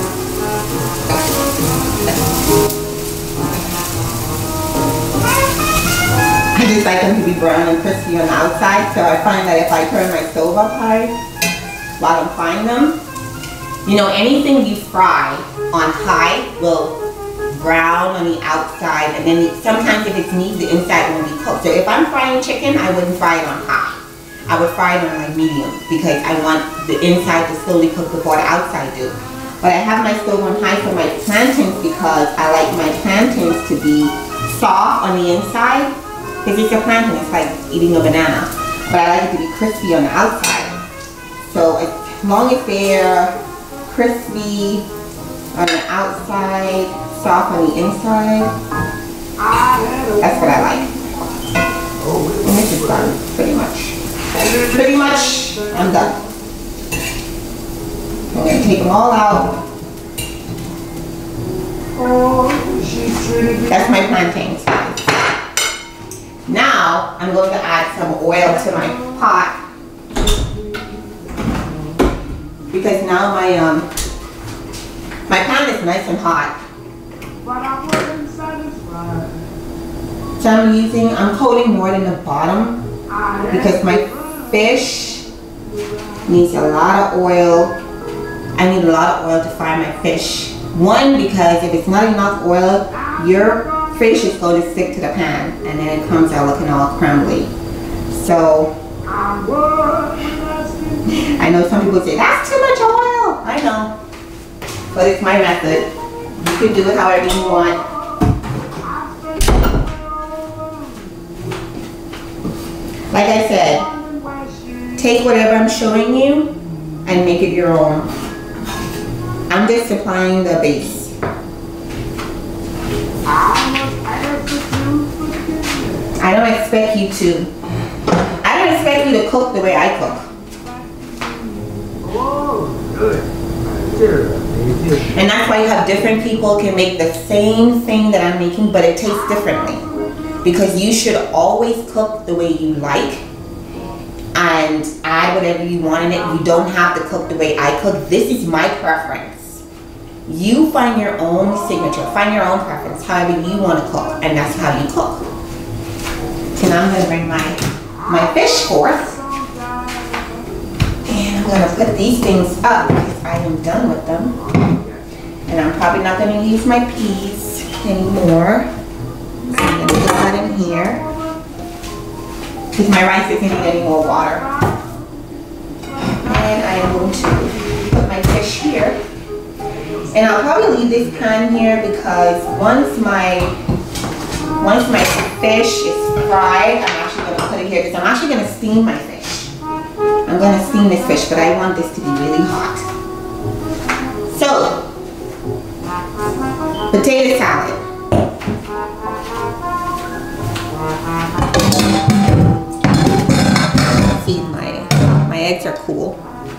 I just like them to be brown and crispy on the outside, so I find that if I turn my stove up high while I'm frying them, you know, anything you fry on high will brown on the outside, and then sometimes if it's meat, the inside won't be cooked. So if I'm frying chicken, I wouldn't fry it on high. I would fry it on like medium because I want the inside to slowly cook before the outside do. But I have my stove on high for my plantains because I like my plantains to be soft on the inside. Because it's a plantain, it's like eating a banana. But I like it to be crispy on the outside. So as long as they're crispy on the outside, soft on the inside, that's what I like. And this is done, pretty much. Pretty much, I'm done. I'm going to take them all out. That's my plantains. Now, I'm going to add some oil to my pot. Because now my um my pan is nice and hot. So I'm using, I'm coating more than the bottom because my fish needs a lot of oil. I need a lot of oil to fry my fish. One, because if it's not enough oil, your fish is going to stick to the pan and then it comes out looking all crumbly. So I know some people say that's too much oil. I know, but it's my method. You can do it however you want. Like I said, take whatever I'm showing you and make it your own. I'm just supplying the base. I don't expect you to. I don't expect you to cook the way I cook. And that's why you have different people can make the same thing that I'm making, but it tastes differently. Because you should always cook the way you like and add whatever you want in it. You don't have to cook the way I cook. This is my preference. You find your own signature, find your own preference, however you want to cook, and that's how you cook. So now I'm going to bring my, my fish forth. And I'm going to put these things up because I am done with them. And I'm probably not going to use my peas anymore. So I'm going to put that in here. Because my rice isn't need any more water. And I am going to put my fish here. And I'll probably leave this pan here because once my once my fish is fried, I'm actually going to put it here because I'm actually going to steam my fish. I'm going to steam this fish, but I want this to be really hot. So, potato salad. See, my, my eggs are cool.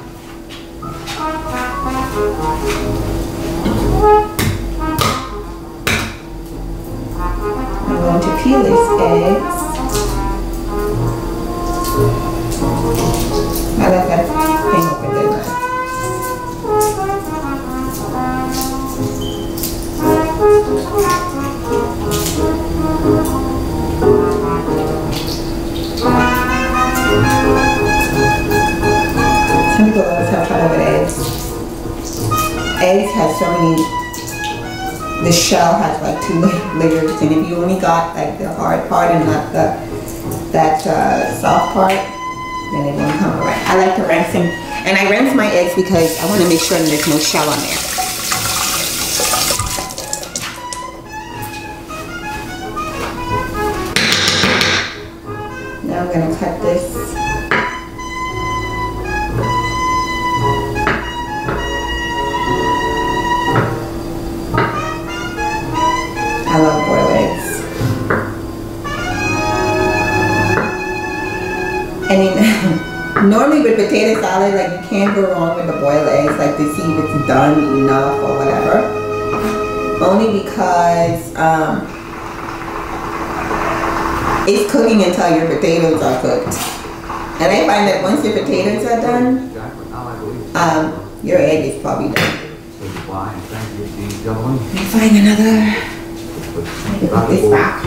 I'm going to peel these eggs. I left that thing open, didn't I? Some people always have trouble with eggs. Eggs have so many, the shell has like two layers, and if you only got like the hard part and not the that uh, soft part, then it won't come right. I like to rinse them, and I rinse my eggs because I want to make sure that there's no shell on there. Now I'm going to cut this. I love boiled eggs. I mean, normally with potato salad, like you can't go wrong with the boiled eggs, like to see if it's done enough or whatever. Only because um, it's cooking until your potatoes are cooked. And I find that once your potatoes are done, um, your egg is probably done. Let me find another. Let me put this back.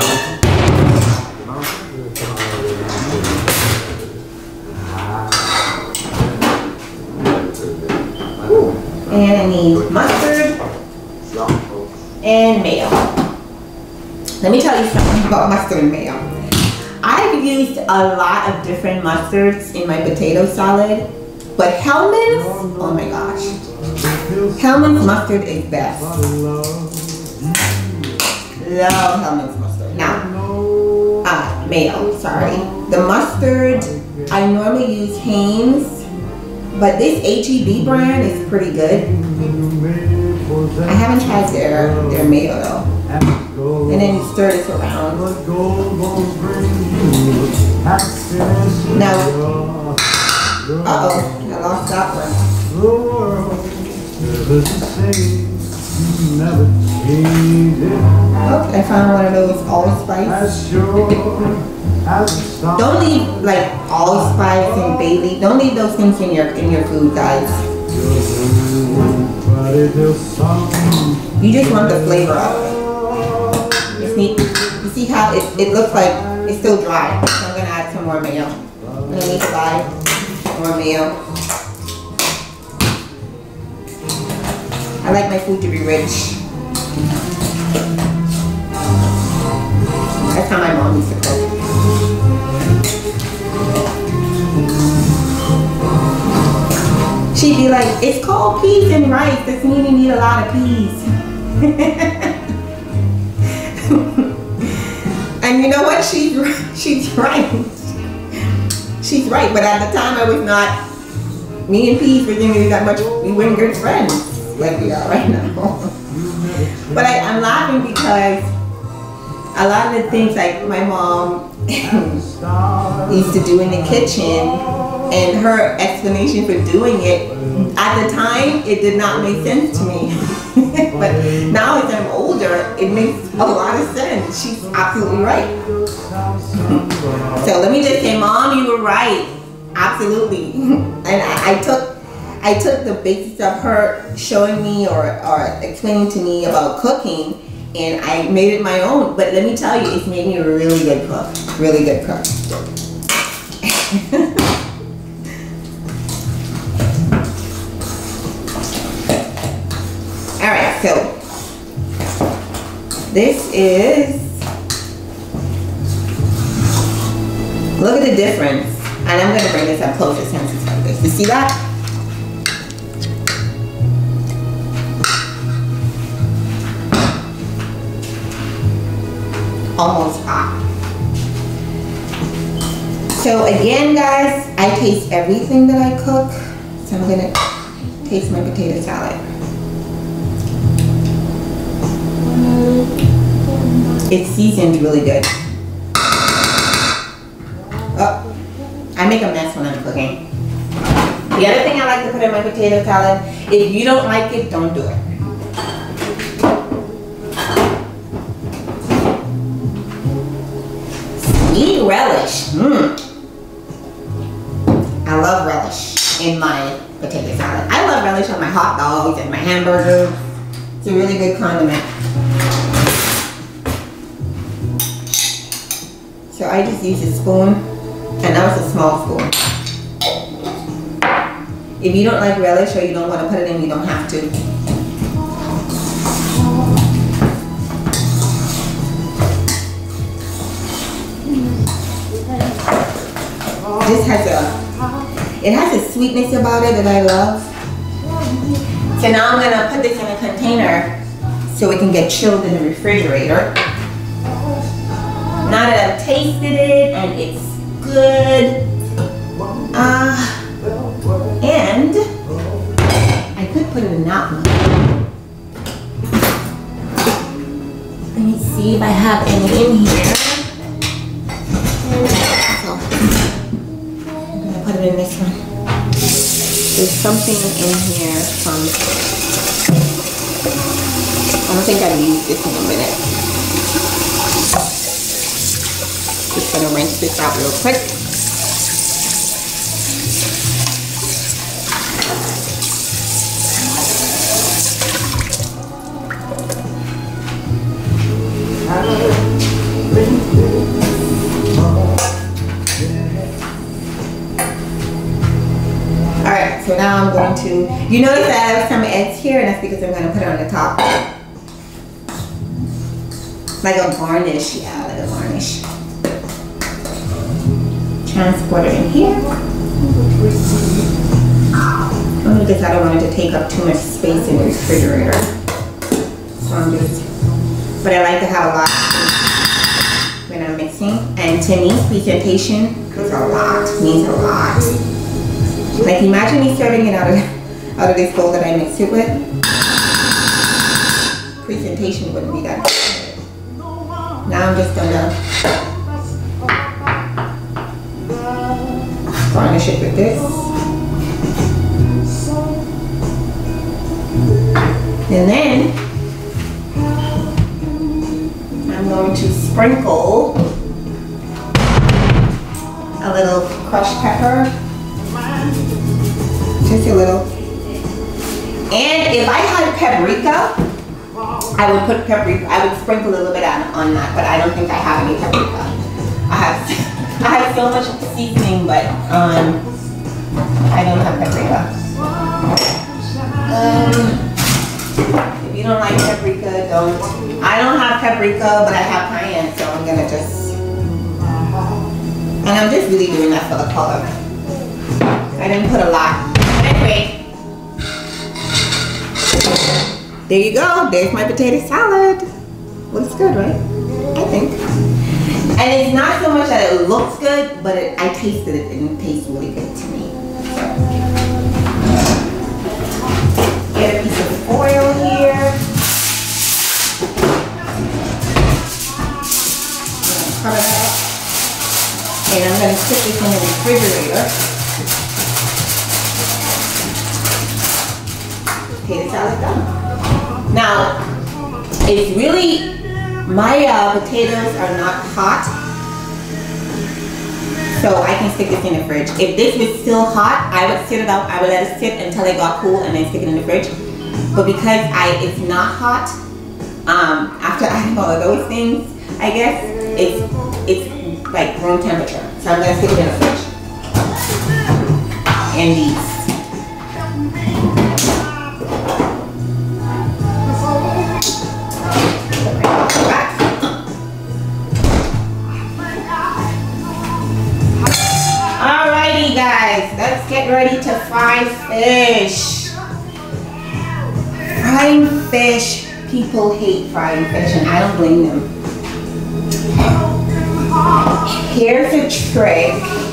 Ooh. And I need mustard and mayo. Let me tell you something about mustard and mayo. I've used a lot of different mustards in my potato salad, but Hellmann's, oh my gosh. Hellmann's mustard is best. Love Hellmann's mustard. Now, uh, mayo, sorry. The mustard, I normally use Heinz, but this H E B brand is pretty good. I haven't tried their, their mayo though. And then you stir this around. Now, uh-oh, I lost that one. Okay, I found one of those allspice. Don't leave like allspice and bay leaf. Don't leave those things in your in your food, guys. You just want the flavor out of it. You see, you see how it, it looks like it's still dry. So I'm gonna add some more mayo. I'm gonna need to buy more mayo. I like my food to be rich. That's how my mom used to cook. She'd be like, it's called peas and rice. Doesn't mean you need a lot of peas. And you know what? She's, she's right. She's right. But at the time, I was not, me and peas wasn't really that much, we weren't good friends like we are right now. But I, I'm laughing because a lot of the things like my mom used to do in the kitchen, and her explanation for doing it, at the time, it did not make sense to me. But now as I'm older, it makes a lot of sense. She's absolutely right. So let me just say, Mom, you were right. Absolutely. And I, I took I took the basics of her showing me or, or explaining to me about cooking, and I made it my own. But let me tell you, it's made me a really good cook. Really good cook. Alright, so this is, look at the difference. And I'm going to bring this up closer since it's like this. You see that? Almost hot. So again, guys, I taste everything that I cook. So I'm going to taste my potato salad. It's seasoned really good. Oh, I make a mess when I'm cooking. The other thing I like to put in my potato salad, if you don't like it, don't do it. Sweet relish. Mmm. I love relish in my potato salad. I love relish on my hot dogs and my hamburgers. It's a really good condiment. So I just use a spoon, and that was a small spoon. If you don't like relish or you don't want to put it in, you don't have to. this has a, it has a sweetness about it that I love. So now I'm gonna put this in a container so it can get chilled in the refrigerator. Now that I've tasted it and it's good, uh, and I could put it in that one. Let me see if I have any in here. So, I'm gonna put it in this one. There's something in here from, I don't think I've used this in a minute. Just gonna rinse this out real quick. Alright, so now I'm going to, you notice that I have some eggs here, and that's because I'm going to put it on the top. Like a garnish, yeah, like a garnish. Transport it in here. Only because I don't want it to take up too much space in the refrigerator. So I'm just, but I like to have a lot when I'm mixing. And to me, presentation is a lot, means a lot. Like imagine me serving it out of, out of this bowl that I mixed it with. Presentation wouldn't be that good. Now I'm just gonna garnish it with this. And then I'm going to sprinkle a little crushed pepper. Just a little. And if I had paprika, I would put paprika, I would sprinkle a little bit on, on that, but I don't think I have any paprika. I have I have so much seasoning, but um I don't have paprika. Um if you don't like paprika, don't. I don't have paprika, but I have cayenne, so I'm gonna just, and I'm just really doing that for the color. I didn't put a lot. Anyway, there you go. There's my potato salad. Looks good, right? I think. And it's not so much that it looks good, but it, I tasted it and it tastes really good to me. Get a piece of foil here. Cover that up. And I'm going to put this in the refrigerator. Potato salad done. Now, it's really, my uh, potatoes are not hot, so I can stick this in the fridge. If this was still hot, I would sit it out, I would let it sit until it got cool and then stick it in the fridge. But because I it's not hot, um, after adding all of those things, I guess, it's, it's like room temperature. So I'm gonna stick it in the fridge. And these. Alrighty guys, let's get ready to fry fish. Frying fish, people hate frying fish and I don't blame them. Here's a trick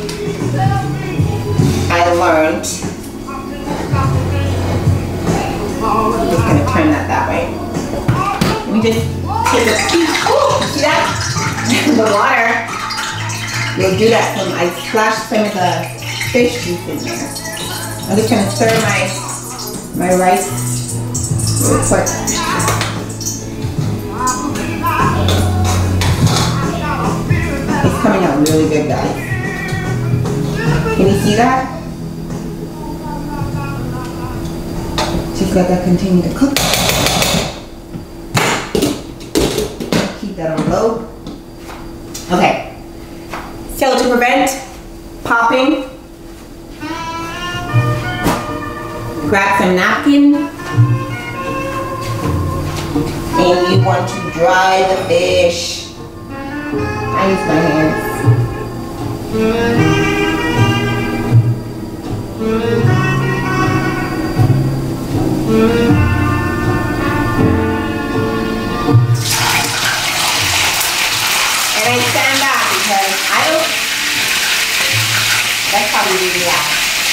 I learned. I'm just gonna turn that that way. Let me just take a peek. Ooh, see that? The water. We'll do that some, I splashed some of the fish juice in there. I'm just gonna stir my, my rice real quick. It's coming out really good, guys. Can you see that? Just let that continue to cook. Keep that on low. Okay. So to prevent popping, grab some napkin and you want to dry the fish. I use my hands. because I don't, that's probably really loud.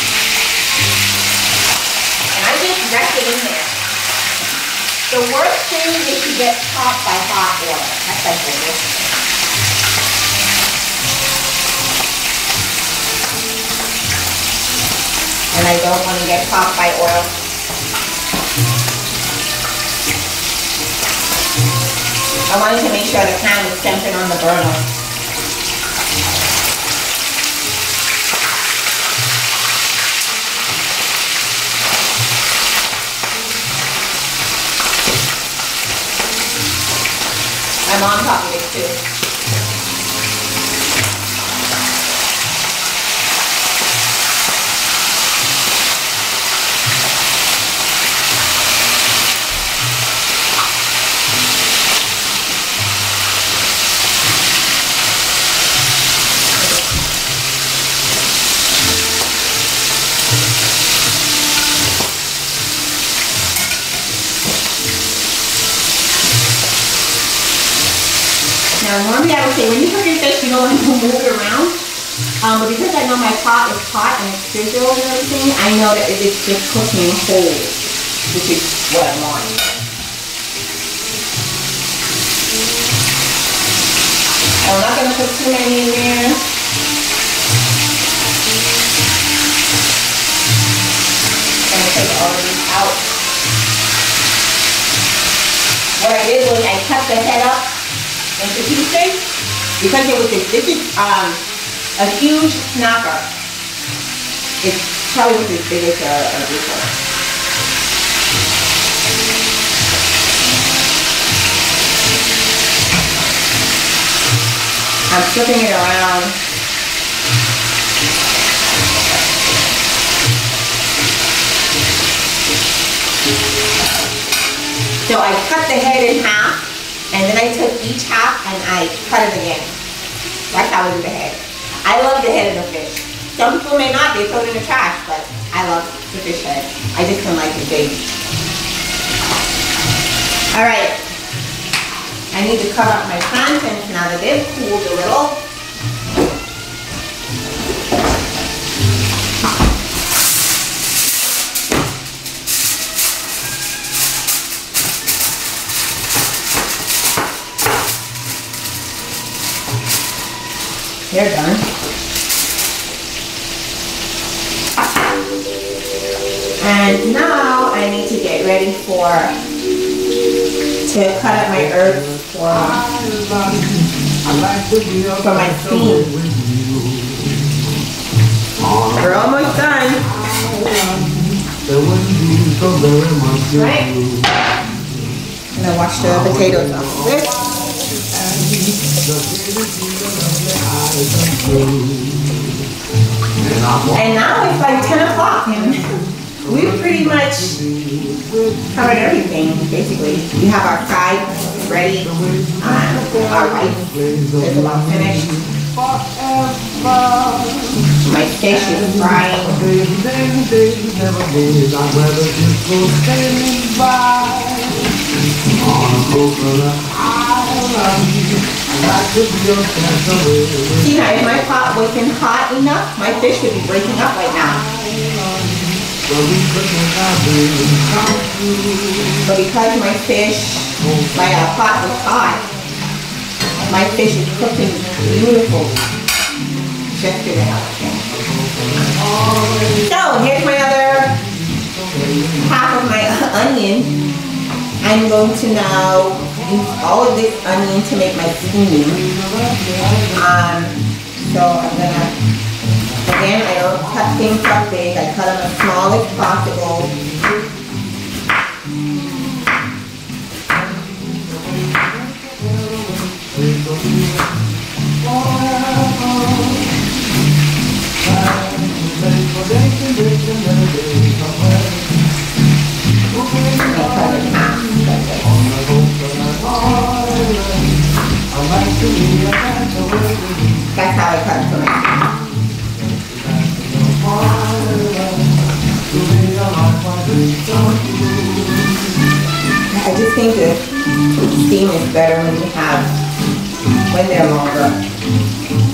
And I just wrecked it in there. The worst thing is to get caught by hot water. That's like the worst thing. And I don't want to get caught by oil. I wanted to make sure the pan was centered on the burner. My mom taught me this too. Now, normally I would say when you cook your fish, you don't want to move it around. Um, but because I know my pot is hot and it's sizzled and everything, I know that it's just cooking whole, which is what I want. I'm not going to put too many in there. I'm going to take all of these out. What I did was I cut the head up into pieces because it was a, this is um, a huge snapper. It probably was as big as a, a this one. I'm flipping it around. So I cut the head in half. And then I took each half and I cut it again. That's how I do the head. I love the head of the fish. Some people may not, they throw it in the trash, but I love the fish head. I just don't like it big. Alright. I need to cover up my plantains now that they've cooled a little. They're done. And now I need to get ready for to cut up my herbs for, for my steam. We're almost done. Right? I'm gonna wash the potatoes off of this. And now it's like ten o'clock and we've pretty much covered everything, basically. We have our fry ready, um, our rice is about finished. My fish is frying. See now, if my pot wasn't hot enough, my fish would be breaking up right now. But because my fish, my uh, pot was hot, my fish is cooking beautiful. Just today. So here's my other half of my onion. I'm going to now use all of this onion to make my steam. Um, so I'm gonna, again, I don't cut things up big. I cut them as small as possible. That's how I cut for me. I just think the steam is better when you have, when they're longer.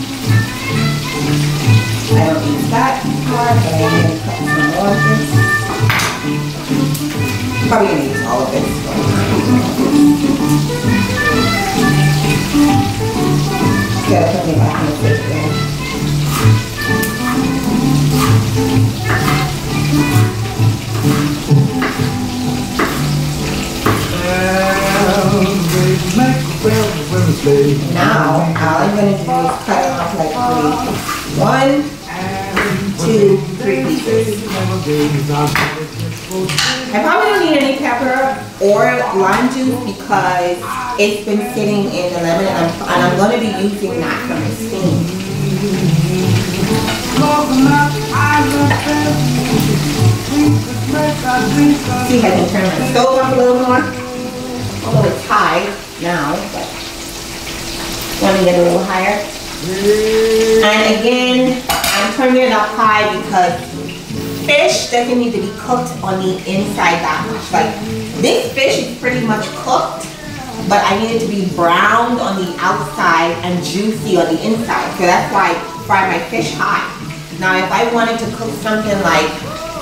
but I'm going to cut some more of this. Probably going to use all of it. Gotta put me back in the fridge again. Now, all I'm going to do is cut it off like three. One, two, three pieces. I probably don't need any pepper or lime juice because it's been sitting in the lemon and I'm, and I'm going to be using that for my steam. See if I can turn my stove up a little more. Although it's high now, but want to get a little higher. And again, I'm turning it up high because fish doesn't need to be cooked on the inside that much. Like, this fish is pretty much cooked, but I need it to be browned on the outside and juicy on the inside. So that's why I fry my fish high. Now, if I wanted to cook something like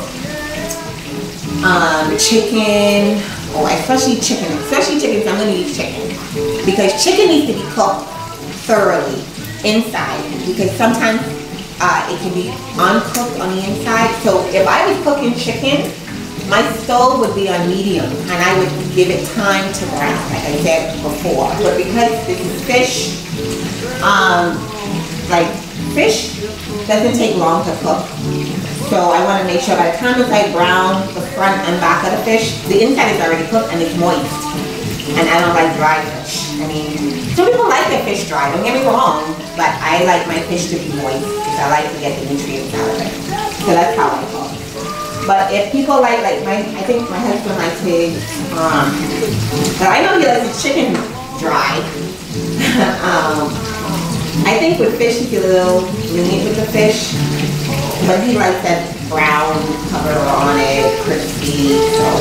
um, chicken, oh, especially chicken, especially chicken, so I'm going to use chicken. Because chicken needs to be cooked thoroughly inside, because sometimes uh, it can be uncooked on the inside. So if I was cooking chicken, my stove would be on medium and I would give it time to brown, like I said before. But because this is fish, um, like fish doesn't take long to cook. So I want to make sure by the time I brown the front and back of the fish, the inside is already cooked and it's moist. And I don't like dry fish. I mean, some people like their fish dry, don't get me wrong, but I like my fish to be moist because I like to get the nutrients out of it. So that's how I cook. But if people like, like my, I think my husband likes his, um, but I know he likes his chicken dry. um, I think with fish he's a little lenient with the fish, but he likes that brown cover on it, crispy, so.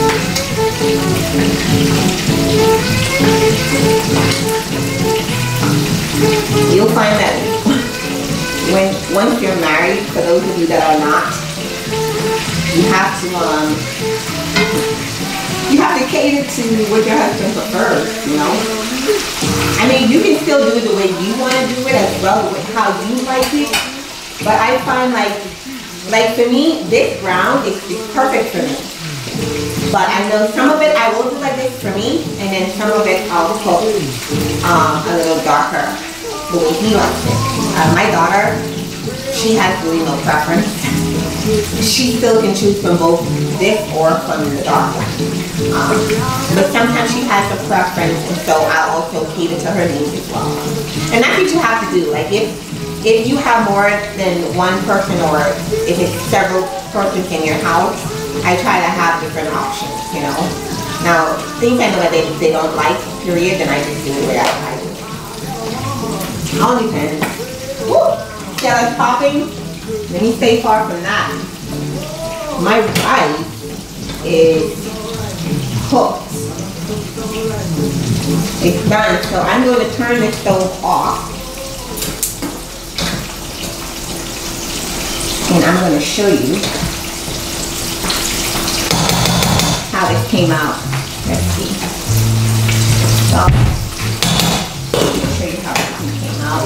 You'll find that when once you're married, for those of you that are not, you have to um you have to cater to what your husband prefers, you know. I mean, you can still do it the way you want to do it as well, with how you like it. But I find like like for me, this brown is, is perfect for me. But I know some of it I will do like this for me, and then some of it I'll cook um, a little darker the way he likes it. Uh, my daughter, she has really no preference. She still can choose from both this or from the dark one. Um, but sometimes she has a preference, and so I'll also cater to her needs as well. And that's what you have to do. Like if if you have more than one person, or if it's several persons in your house, I try to have different options, you know. Now, things I know that they, they don't like, period, then I just do it the way I like it. All depends. Woo! See how that's popping? Let me stay far from that. My rice is cooked. It's done, so I'm going to turn this stove off. And I'm going to show you how this came out. Let's see. So, I'll show you how this came out.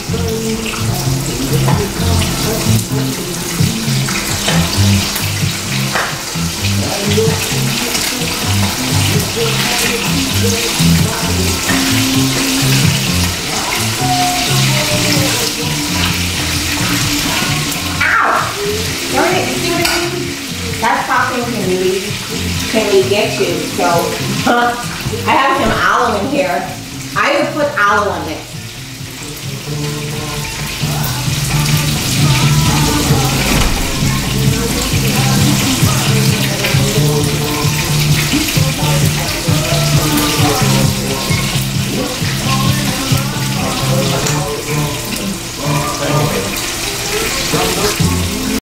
Ow! Darn it, you see what I mean? That popping can really, can really get you. So, uh, I have some aloe in here. I would put aloe on this.